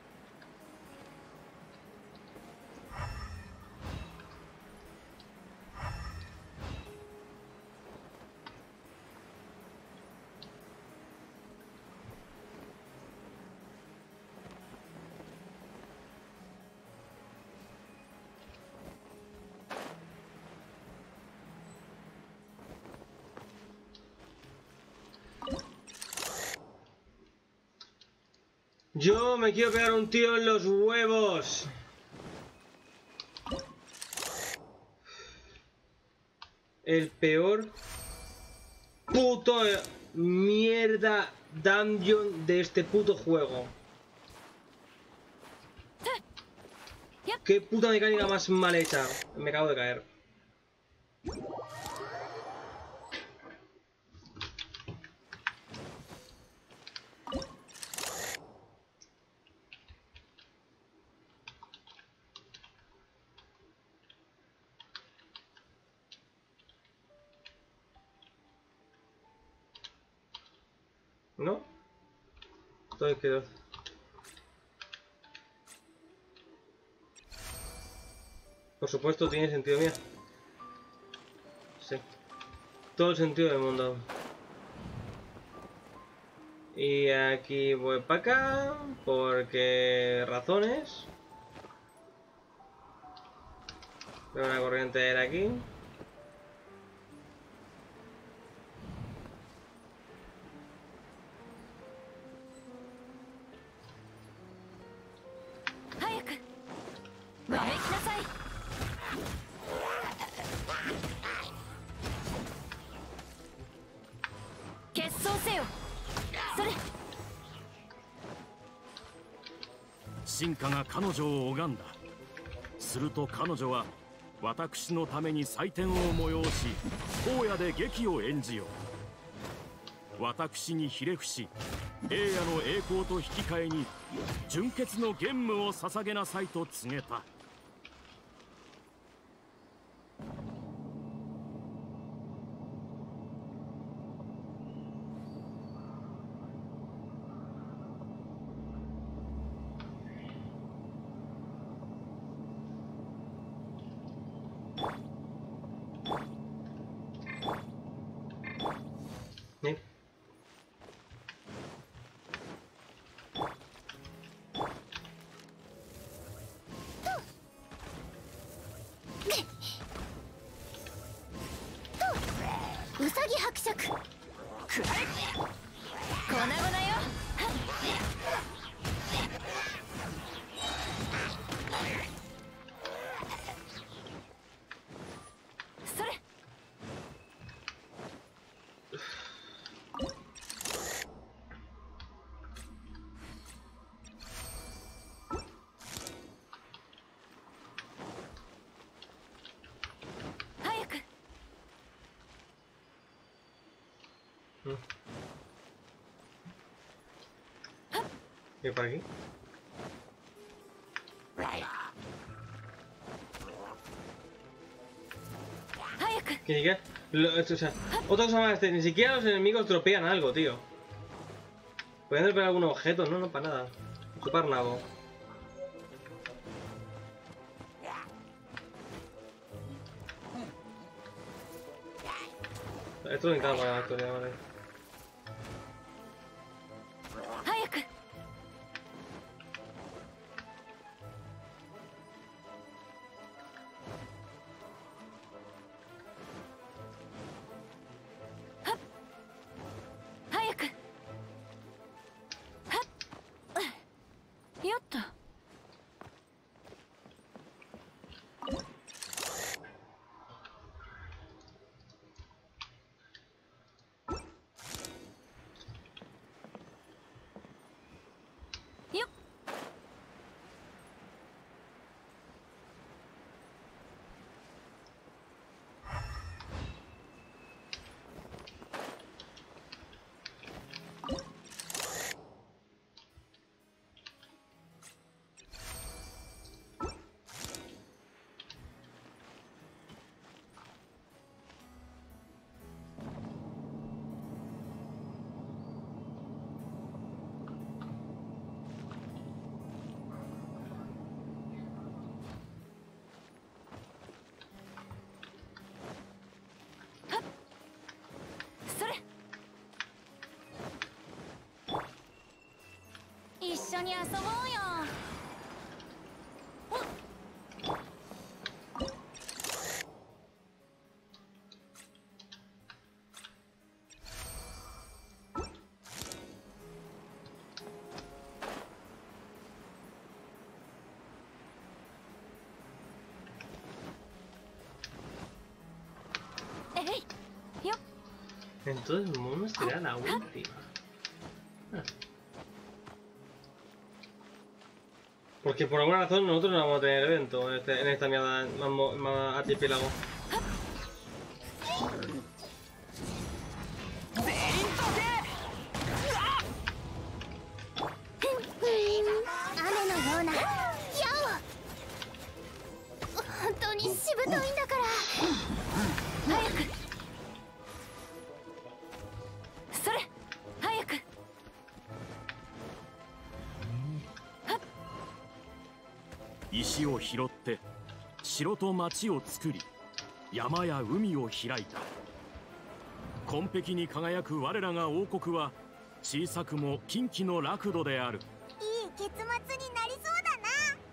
Yo me quiero pegar un tiro en los huevos. El peor puto mierda dungeon de este puto juego. Qué puta mecánica más mal hecha. Me acabo de caer. ¿No? Todo quedó. Por supuesto tiene sentido, mía. Sí. Todo el sentido del mundo. Y aquí voy para acá. Porque razones. Veo una corriente de aquí. 進化が彼女を拝んだ。すると彼女は私のために祭典を催し、荒野で劇を演じよう。私にひれ伏し、栄夜の栄光と引き換えに純潔の玄武を捧げなさいと告げた。 うさぎ伯爵くらえ粉々よ。それ早く。 ¿Y por aquí? Que ni siquiera... Lo, o sea, otra cosa más, este, ni siquiera los enemigos dropean algo, tío. Pueden dropear algún objeto, no, no, para nada. Ocupar nabo. Esto lo encanta para la actualidad, vale. Entonces el mundo será la última. Ah. Porque por alguna razón nosotros no vamos a tener evento en, este, en esta mierda más, más archipiélago. 石を拾って城と町を作り山や海を開いた。紺碧に輝く我らが王国は小さくも近畿の楽土である。 いい結末になりそうだな。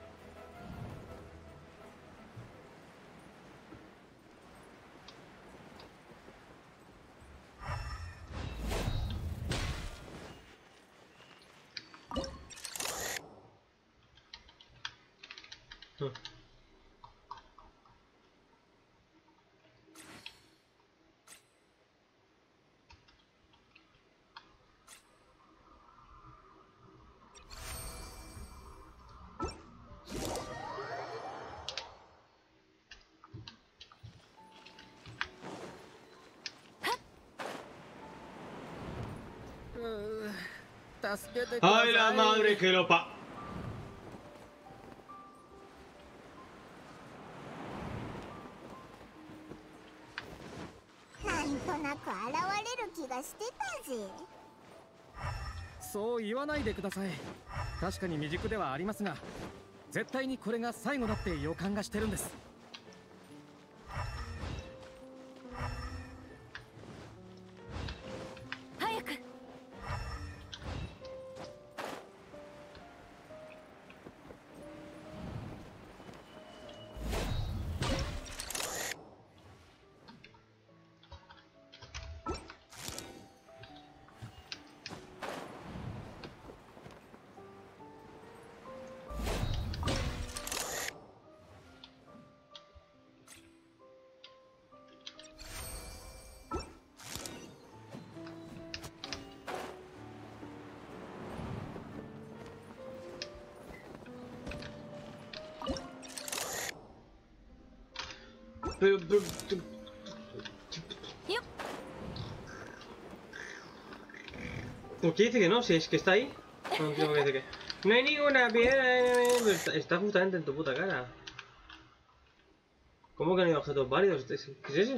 うん。¡Ay, la madre que lo pa! なんとなく現れる気がしてたぜ。 そう言わないでください。確かに未熟ではありますが、絶対にこれが最後だって予感がしてるんです。 早く。 Pero, pero, ¿por qué dice que no? Si es que está ahí. No entiendo qué dice que. No hay ninguna piedra. Está, está justamente en tu puta cara. ¿Cómo que no hay objetos válidos? ¿Qué es ese?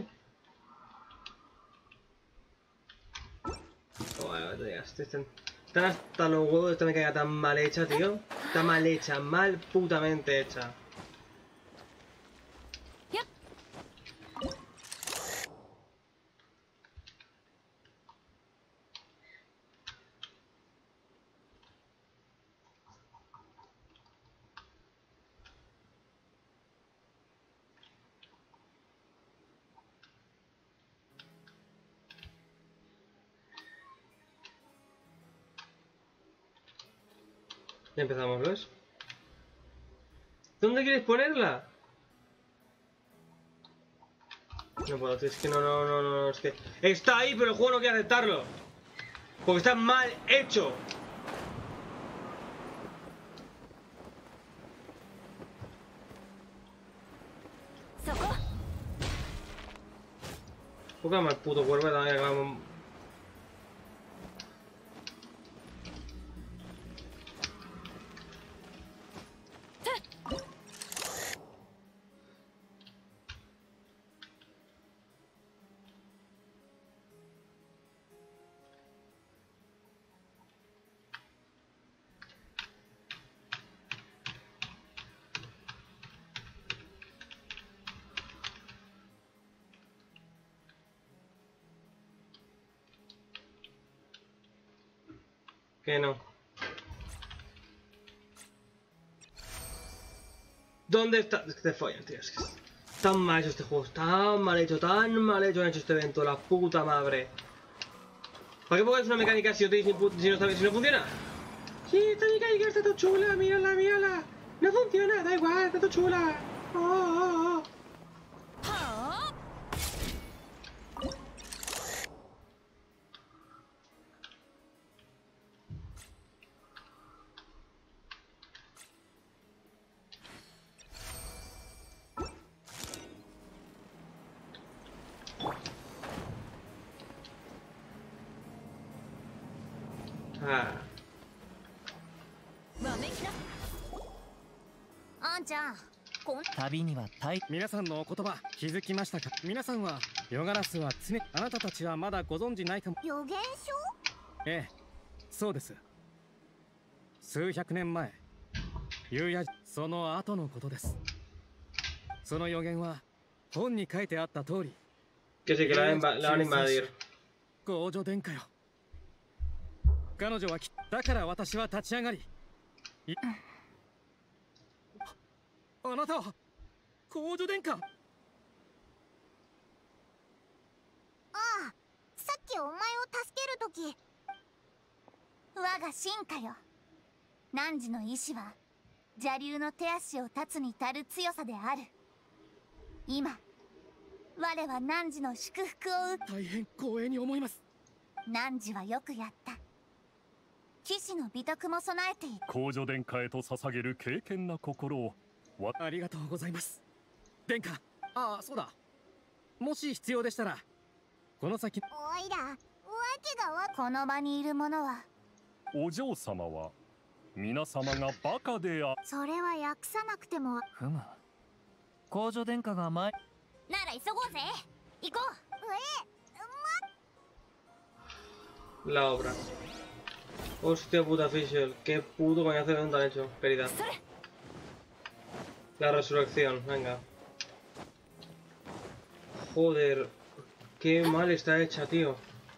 Oh, no te digas. Están, están hasta los huevos de esta mecánica tan mal hecha, tío. Está mal hecha, mal putamente hecha. Ya empezamos, ¿ves? ¿Dónde quieres ponerla? No puedo, es que no, no, no, no, es que... Está ahí, pero el juego no quiere aceptarlo. Porque está mal hecho. Poca mal puto cuerpo también acabamos... Que no. ¿Dónde está? Es que te follan, tío. Es que es tan mal hecho este juego. Tan mal hecho, tan mal hecho han hecho este evento. La puta madre. ¿Para qué pongas una mecánica si no, tenéis ni si no, sabéis, si no funciona? Sí, esta mecánica está todo chula. Mírala, mírala. No funciona, da igual, está todo chula. Oh, oh, oh. Ah. あんちゃん、こん旅には大皆さんのお言葉気づきましたか。皆さんはヨガラスは常あなたたちはまだご存じないかも。 予言書？ ええ、そうです。数百年前、夕夜その後のことです。その予言は本に書いてあった通り。 Que se que la van a invadir. ゴージョ殿下よ。彼女はきだから私は立ち上がり。あなたはゴージョ殿下。ああ、さっきお前を助けるとき、我が進化よ。汝の意志は邪竜の手足を断つに足る強さである。今我は汝の祝福を受け、 大変光栄に思います。 汝はよくやった。騎士の美徳も備えている。 皇女殿下へと捧げる敬虔な心をありがとうございます。殿下、ああ、そうだ。もし必要でしたらこの先。 おいら、わけがわこの場にいる者は。 お嬢様は皆様がバカであ。 それは訳さなくても。 ふむ。皇女殿下が前。 なら急ごうぜ。行こう。え、 La obra. Hostia puta Fisher, qué puto coñazo de evento han hecho, querida. La resurrección, venga. Joder, qué mal está hecha, tío.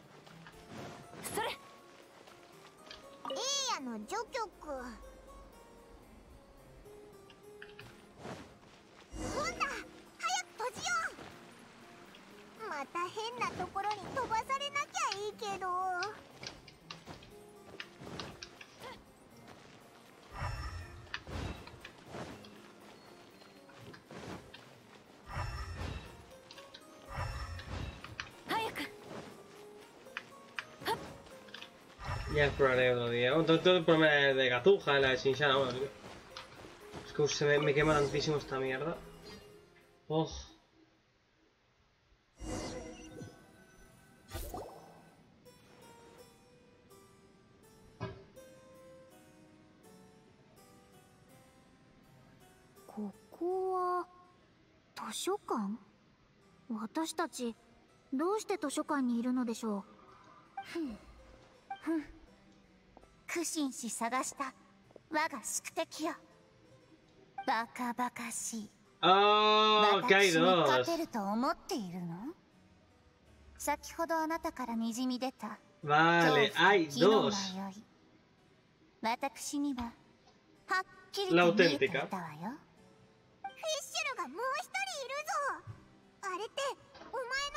Ya exploraré otro día. Oh, todo, todo el problema de Gatuja, la de Shinshana. Bueno, es que se me, me quema tantísimo esta mierda. Oh. ここは図書館？私たちどうして図書館にいるのでしょう。ふんふん、苦心し探した我が宿敵よ。バカバカしい。 ああ、 私に勝てると思っているの？先ほどあなたからにじみ出た Vale, hay dos. 私にははっきりと見えていたわよ。フィッシュルがもう一人いるぞ。あれってお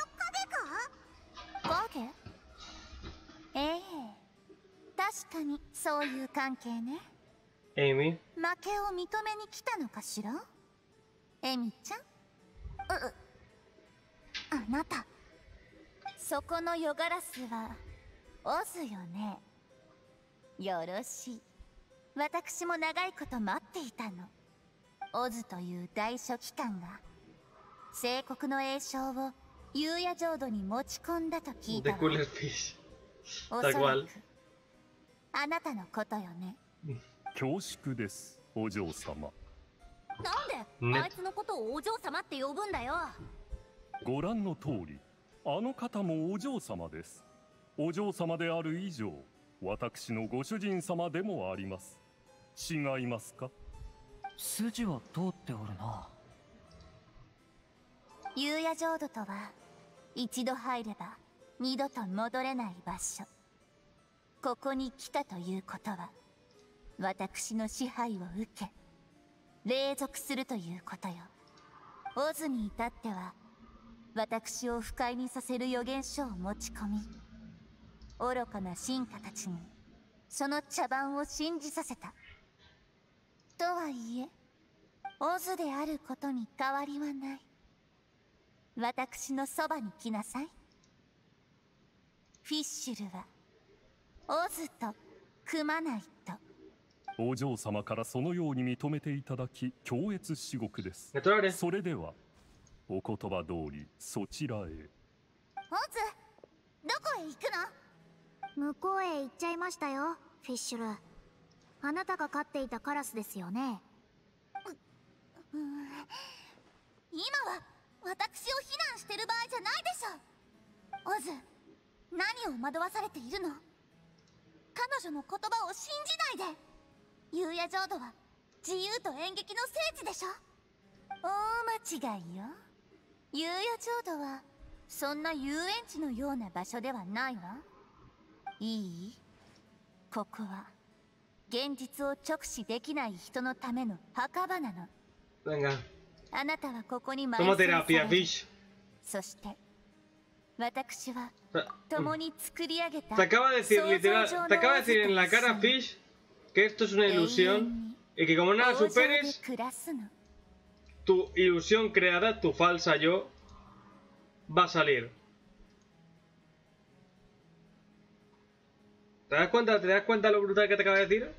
前の影か？影？ええ、確かにそういう関係ね。 エミ、 負けを認めに来たのかしら？エミちゃん？うあなた、そこの夜ガラスはオズよね。よろしい。私も長いこと待っていたの。オズという大書記官が聖国の栄翔を夕夜浄土に持ち込んだと聞いたわ。おそらくあなたのことよね。 恐縮です、お嬢様。 なんであいつのことをお嬢様って呼ぶんだよ。 ご覧の通り、あの方もお嬢様です。お嬢様である以上、私のご主人様でもあります。違いますか？ 筋は通っておるな。 夕夜浄土とは一度入れば二度と戻れない場所。ここに来たということは私の支配を受け隷属するということよ。オズに至っては私を不快にさせる予言書を持ち込み、愚かな臣下たちにその茶番を信じさせた。とはいえオズであることに変わりはない。私のそばに来なさい。フィッシュルはオズと組まないと。 お嬢様からそのように認めていただき恐悦至極です。それではお言葉通りそちらへ。オズ、 どこへ行くの？向こうへ行っちゃいましたよ、フィッシュル。あなたが飼っていたカラスですよね。う、うん、今は私を非難してる場合じゃないでしょ。オズ、何を惑わされているの？彼女の言葉を信じないで。夕夜浄土は自由と演劇の聖地でしょ。大間違いよ。夕夜浄土はそんな遊園地のような場所ではないわ。いい？ここは現実を直視できない人のための墓場なの。あなたはここに埋葬される。そして私は共に作り上げた Te acaba de decir literal, te acaba de decir en la cara Fish que esto es una ilusión y que como no la superes, tu ilusión creada, tu falsa yo, va a salir. ¿Te das cuenta? ¿Te das cuenta de lo brutal que te acaba de decir?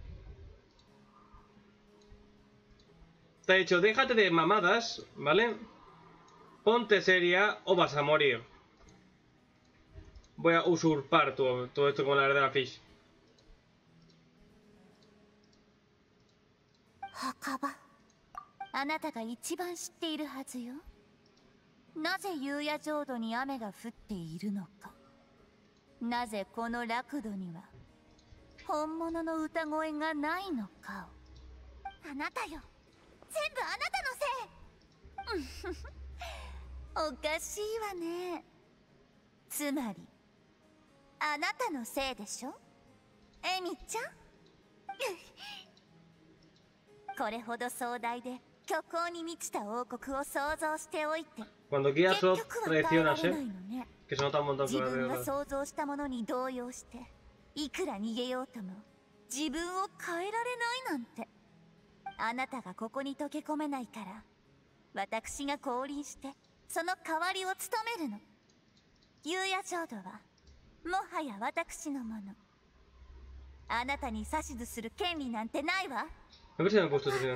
Te ha dicho, déjate de mamadas, ¿vale? Ponte seria o vas a morir. Voy a usurpar todo, todo esto con la verdadera Fish. 墓場。あなたが一番知っているはずよ。なぜ夕夜浄土に雨が降っているのか。なぜこの楽土には本物の歌声がないのかを。あなたよ。全部あなたのせい。おかしいわね。つまりあなたのせいでしょ、エミちゃん。これほど壮大で虚構に満ちた王国を想像しておいて、 Cuando quieras solo traicionas, ¿eh? Que se nota un montón. 自分が想像したものに動揺していくら逃げようとも自分を変えられないなんて。あなたがここに溶け込めないから私が降臨してその代わりを務めるの。夕夜浄土はもはや私のもの。あなたに指図する権利なんてないわ。私は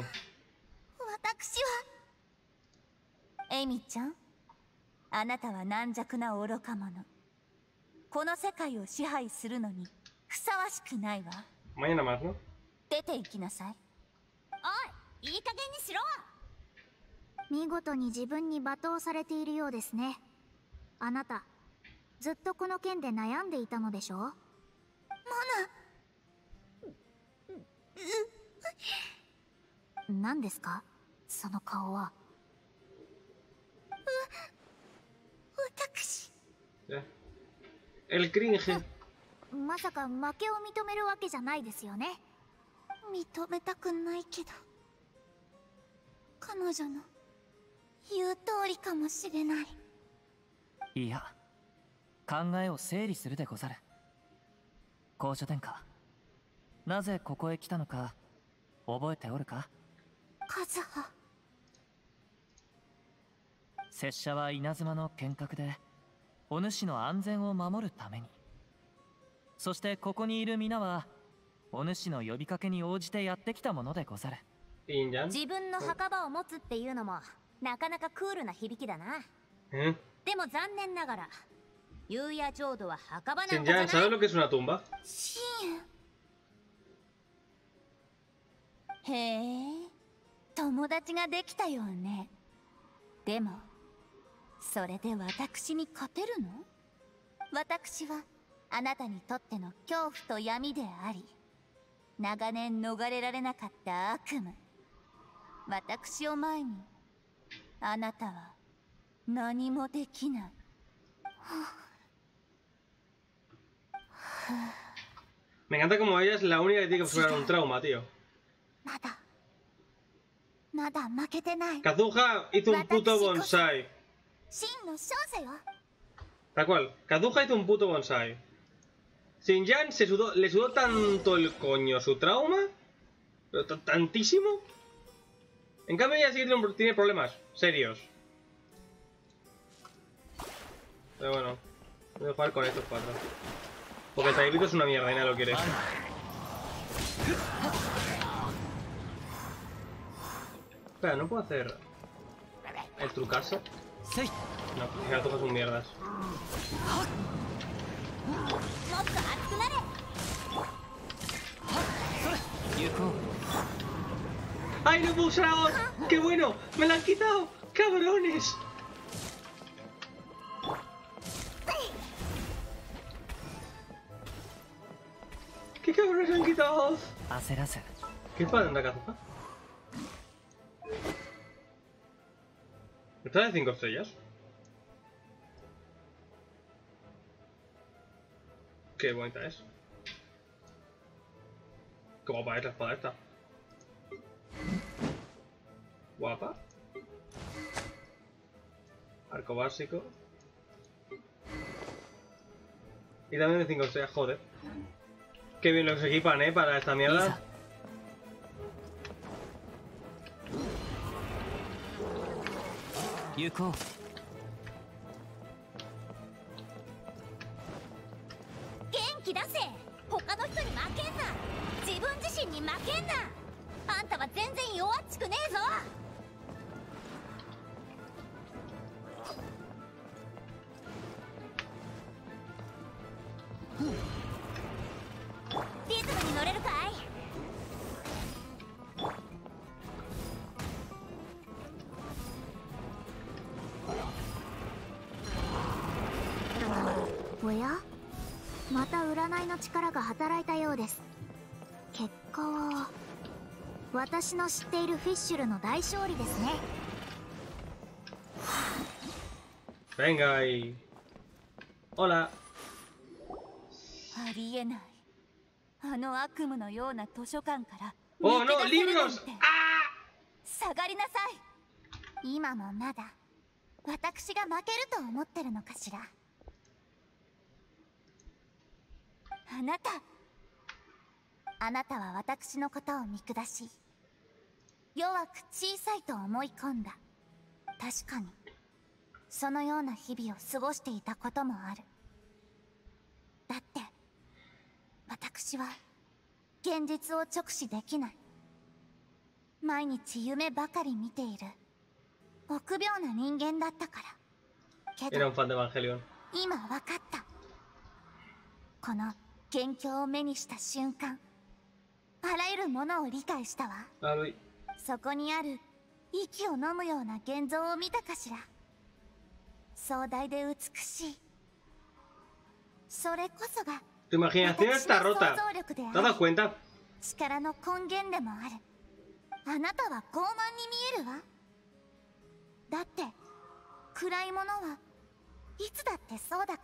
エミちゃん、あなたは軟弱な愚か者。この世界を支配するのにふさわしくないわ。出て行きなさい。おい、 いい加減にしろ。見事に自分に罵倒されているようですね。あなたずっとこの件で悩んでいたのでしょう。マナ。何ですかその顔は。私。 El cringe。 まさか負けを認めるわけじゃないですよね。認めたくないけど、彼女の言う通りかもしれない。 いや、考えを整理するでござる。公女殿下、なぜここへ来たのか覚えておるか。 カズハ。 拙者は稲妻の剣客でお主の安全を守るために、そしてここにいる皆はお主の呼びかけに応じてやってきたものでござる。 自分の墓場を持つっていうのもなかなかクールな響きだな。でも残念ながら夕夜浄土は墓場なんかじゃない。 ¿Sabes lo que es una tumba? へえ、友達ができたよね。でもそれで私に勝てるの？私はあなたにとっての恐怖と闇であり、長年逃れられなかった悪夢。私を前にあなたは何もできない。 Me encanta como ella es la única que tiene que superar un trauma, tío. Kazuha hizo un puto bonsai. Tal cual, Kazuha hizo un puto bonsai. Xinjiang se sudó, le sudó tanto el coño su trauma, pero tantísimo. En cambio ella sí que tiene problemas serios. Pero bueno, voy a jugar con estos cuatro. Porque el Tairito es una mierda y nadie lo quiere. Espera, ¿no puedo hacer el trucazo? No, las tojas son mierdas. ¡Ay, no puedo usar ahora! ¡Qué bueno! ¡Me la han quitado! ¡Cabrones! ¿Qué cabrones han quitado? ¿Qué espada anda Kazuha? ¿Está de cinco estrellas? Qué bonita es. Qué guapa es la espada esta. Guapa. Arco básico. Y también de cinco estrellas, joder. Qué bien los equipan, eh, para esta mierda. Yuko. 元気出せ。他の人に負けんな。自分自身に負けんな。あんたは全然弱っちくねえぞ。リズムに乗れるかい？おや？また占いの力が働いたようです。結果は私の知っているフィッシュルの大勝利ですね。 Venga ahí. Hola. ありえない。あの悪夢のような図書館から Oh no, libros. 下がりなさい。今もまだ私が負けると思ってるのかしら。あなたあなたは私のことを見下し、弱く小さいと思い込んだ。確かにそのような日々を過ごしていたこともある。だって私は現実を直視できない。毎日夢ばかり見ている臆病な人間だったから。けど今わかった。この元凶を目にした瞬間、あらゆるものを理解したわ。 そこにある息を飲むような現像を見たかしら。壮大で美しい。それこそが Tu imaginación está rota. ¿Te has dado cuenta? 力の根源でもある。あなたは傲慢に見えるわ。だって暗いものはいつだってそうだから。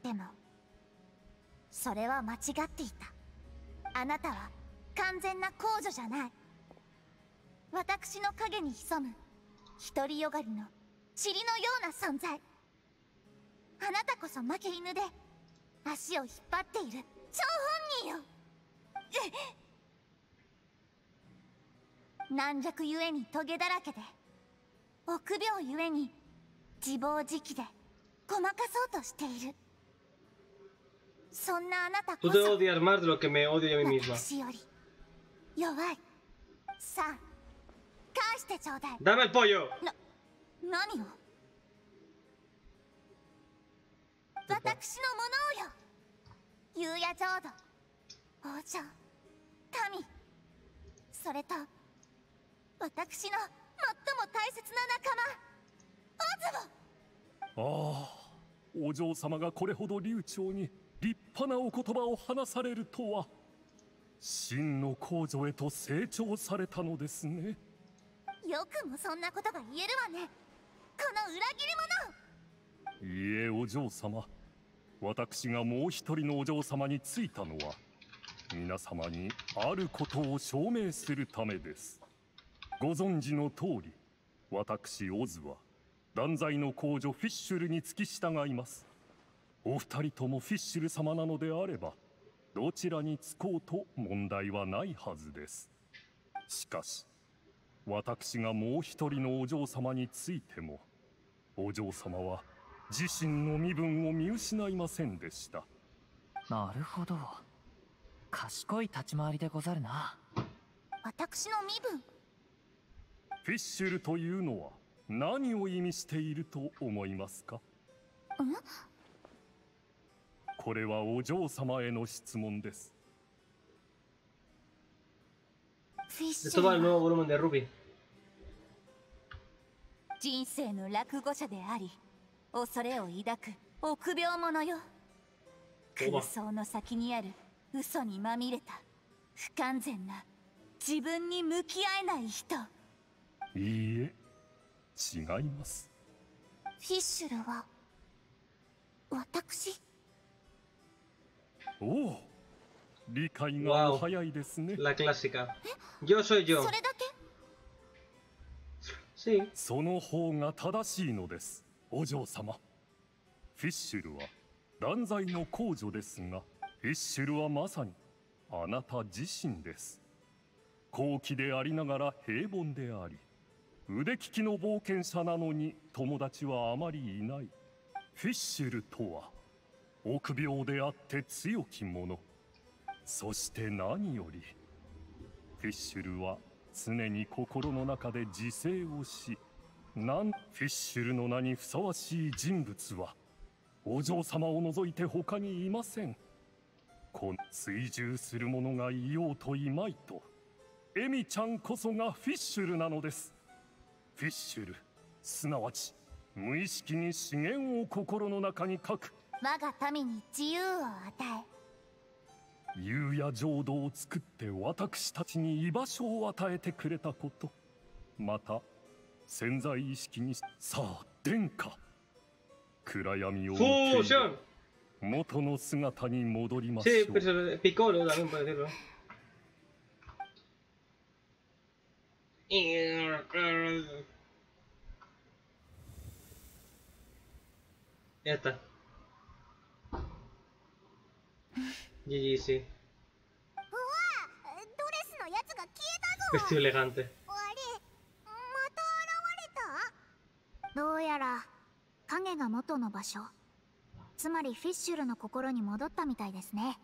でもそれは間違っていた。あなたは完全な公女じゃない。私の影に潜む独りよがりの塵のような存在。あなたこそ負け犬で足を引っ張っている張本人よ。軟弱ゆえにトゲだらけで、臆病ゆえに自暴自棄でごまかそうとしている。そんなあなたこそ Tú te odias más de lo que me odio yo a mí misma. 私より弱い。さあ返してちょうだい。 Dame el pollo. な、何を？私のものをよ。夕夜浄土、王女、民、それと私の最も大切な仲間、オズボ。 ああ、お嬢様がこれほど流暢に立派なお言葉を話されるとは、真の皇女へと成長されたのですね。 よくもそんなことが言えるわね、この裏切り者。 いいえ、お嬢様。私がもう一人のお嬢様についたのは、皆様にあることを証明するためです。ご存知の通り、私オズは断罪の皇女フィッシュルに付き従います。お二人ともフィッシュル様なのであれば、どちらにつこうと問題はないはずです。しかし、私がもう一人のお嬢様についても、お嬢様は自身の身分を見失いませんでした。 なるほど。賢い立ち回りでござるな。 私の身分。 フィッシュルというのは何を意味していると思いますか？ ん？ これはお嬢様への質問です。 フィッシュルは人生の落語者であり、恐れを抱く臆病者よ。空想の先にある嘘にまみれた不完全な自分に向き合えない人。 いいえ、違います。 フィッシュルは私。 おお、理解がお早いですね。 La clásica. Yo soy yo. それだけ？ Sí. その方が正しいのです、お嬢様。フィッシュルは断罪の皇女ですが、フィッシュルはまさにあなた自身です。高貴でありながら平凡であり、腕利きの冒険者なのに友達はあまりいない。フィッシュルとは臆病であって強き者。そして何よりフィッシュルは常に心の中で自制をし、なんフィッシュルの名にふさわしい人物はお嬢様を除いて他にいません。この追従する者がいようといまいと、エミちゃんこそがフィッシュルなのです。フィッシュル、すなわち無意識に資源を心の中に書く。 我が民に自由を与え、夕夜浄土を作って私たちに居場所を与えてくれたこと、また潜在意識に、さあ殿下、暗闇を受け入れ元の姿に戻りましょう。 Sí, pero Piccolo también puede decirlo. Ya está. G G, sí. Vestido elegante. どうやら影が元の場所、つまりフィッシュルの心に戻ったみたいですね。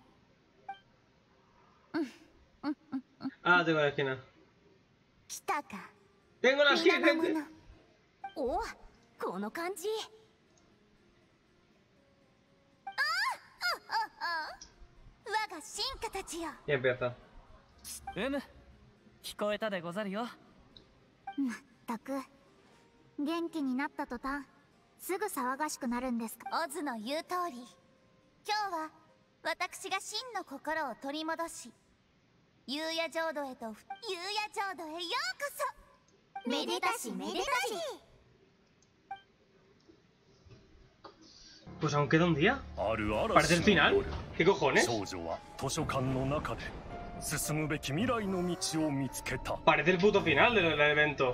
うんうんうんうん。 ああ、tengo la esquina。 来たか。 tengo la esquina。 おお、この感じ。ああああああ。我が進化たちよ。 Ya empieza。 うむ、 聞こえたでござるよ。 まったく元気になった途端すぐ騒がしくなるんですか。オズの言う通り、今日は私が真の心を取り戻し、夕夜浄土へと夕夜浄土へようこそ。めでたしめでたし。 Pues aún queda un día. Parece el final. ¿Qué cojones? Parece el puto final del, del evento.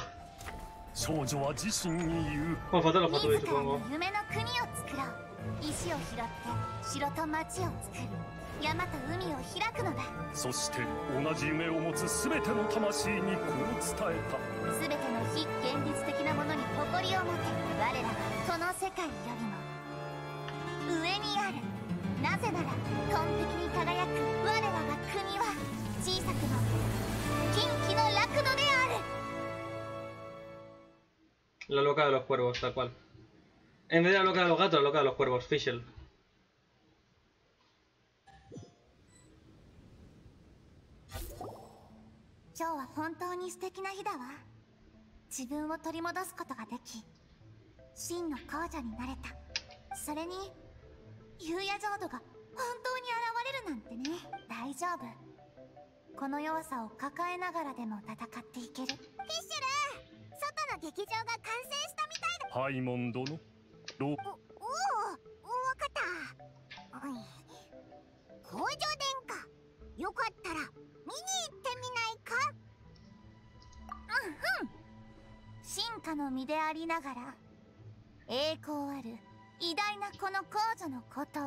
Bueno, falta los fotos, supongo. 石を拾って城と町を作る。山と海を開くのだ。 そして同じ夢を持つすべての魂にこう伝えた。 すべての非現実的なものに誇りを持て。我らはこの世界よりも上にある。なぜなら完璧に輝く我らが国は小さくも近畿の楽土である。 La loca de los cuervos, tal cual. En vez de la loca de los gatos, la loca de los cuervos, Fischl. 今日は本当に素敵な日だわ。自分を取り戻すことができ、真の皇女になれた。それに夕夜浄土が本当に現れるなんてね。大丈夫。この弱さを抱えながらでも戦っていける。フィッシュル、外の劇場が完成したみたいだ。 ハイモン殿、ロおおお、わかった。おい、皇女殿下、よかったら見に行ってみないか。うんうん。進化の身でありながら栄光ある偉大なこの皇女のこと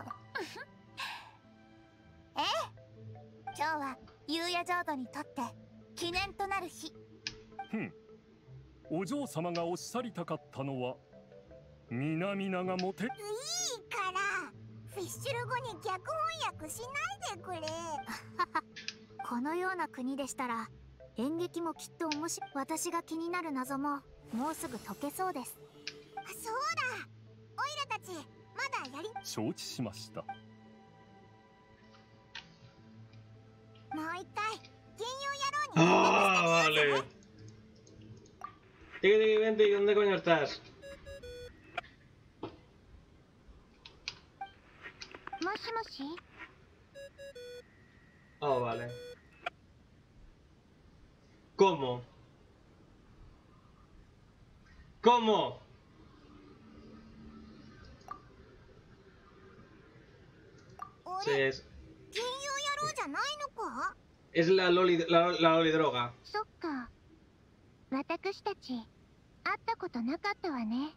ええ、今日は夕夜浄土にとって記念となる日。 ふん、お嬢様がおっしゃりたかったのは南名がモテ。いいからフィッシュル語に逆翻訳しないでくれこのような国でしたら演劇もきっと面白い。私が気になる謎ももうすぐ解けそうです。そうだ、オイラたちまだやり。 承知しました。 もう一回金曜野郎に。 ああ、vale. Tiki tiki vente, ¿y dónde coño estás? もしもし。 Oh, vale. ¿Cómo? ¿Cómo? Sí, es... Es la loli, la, la loli droga. そっか。私たち会ったことなかったわね。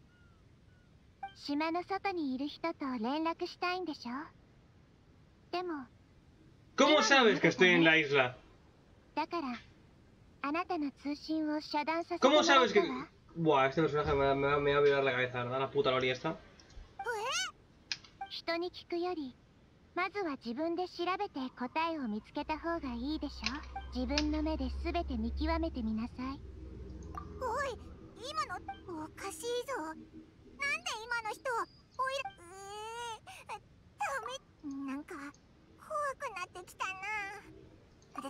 島の外にいる人と連絡したいんでしょ。でも。 ¿Cómo sabes que estoy en la isla? だからあなたの通信を遮断させて。 ¿Cómo sabes que? Buah, este personaje me, me, me va a violar la cabeza, ¿verdad? La puta loli esta. 人に聞くよりまずは自分で調べて答えを見つけた方がいいでしょ。自分の目で全て見極めてみなさい。おい、今のおかしいぞ。なんで今の人おいら、えー、ダメ。なんか怖くなってきたな。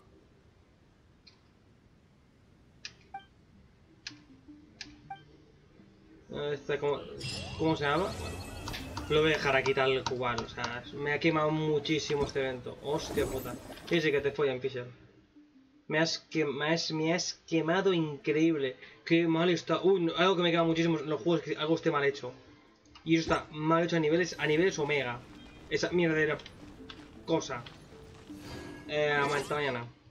Este, ¿cómo, ¿Cómo se llama? Lo voy a dejar aquí tal cual, o sea, me ha quemado muchísimo este evento. Hostia puta. Sí, sí que te follan, Fisher. Me has, que, me has, me has quemado increíble. Qué mal está. Uy, no, algo que me quema muchísimo en los juegos es que algo esté mal hecho. Y eso está mal hecho a niveles, a niveles omega. Esa mierdera cosa. Eh, hasta mañana.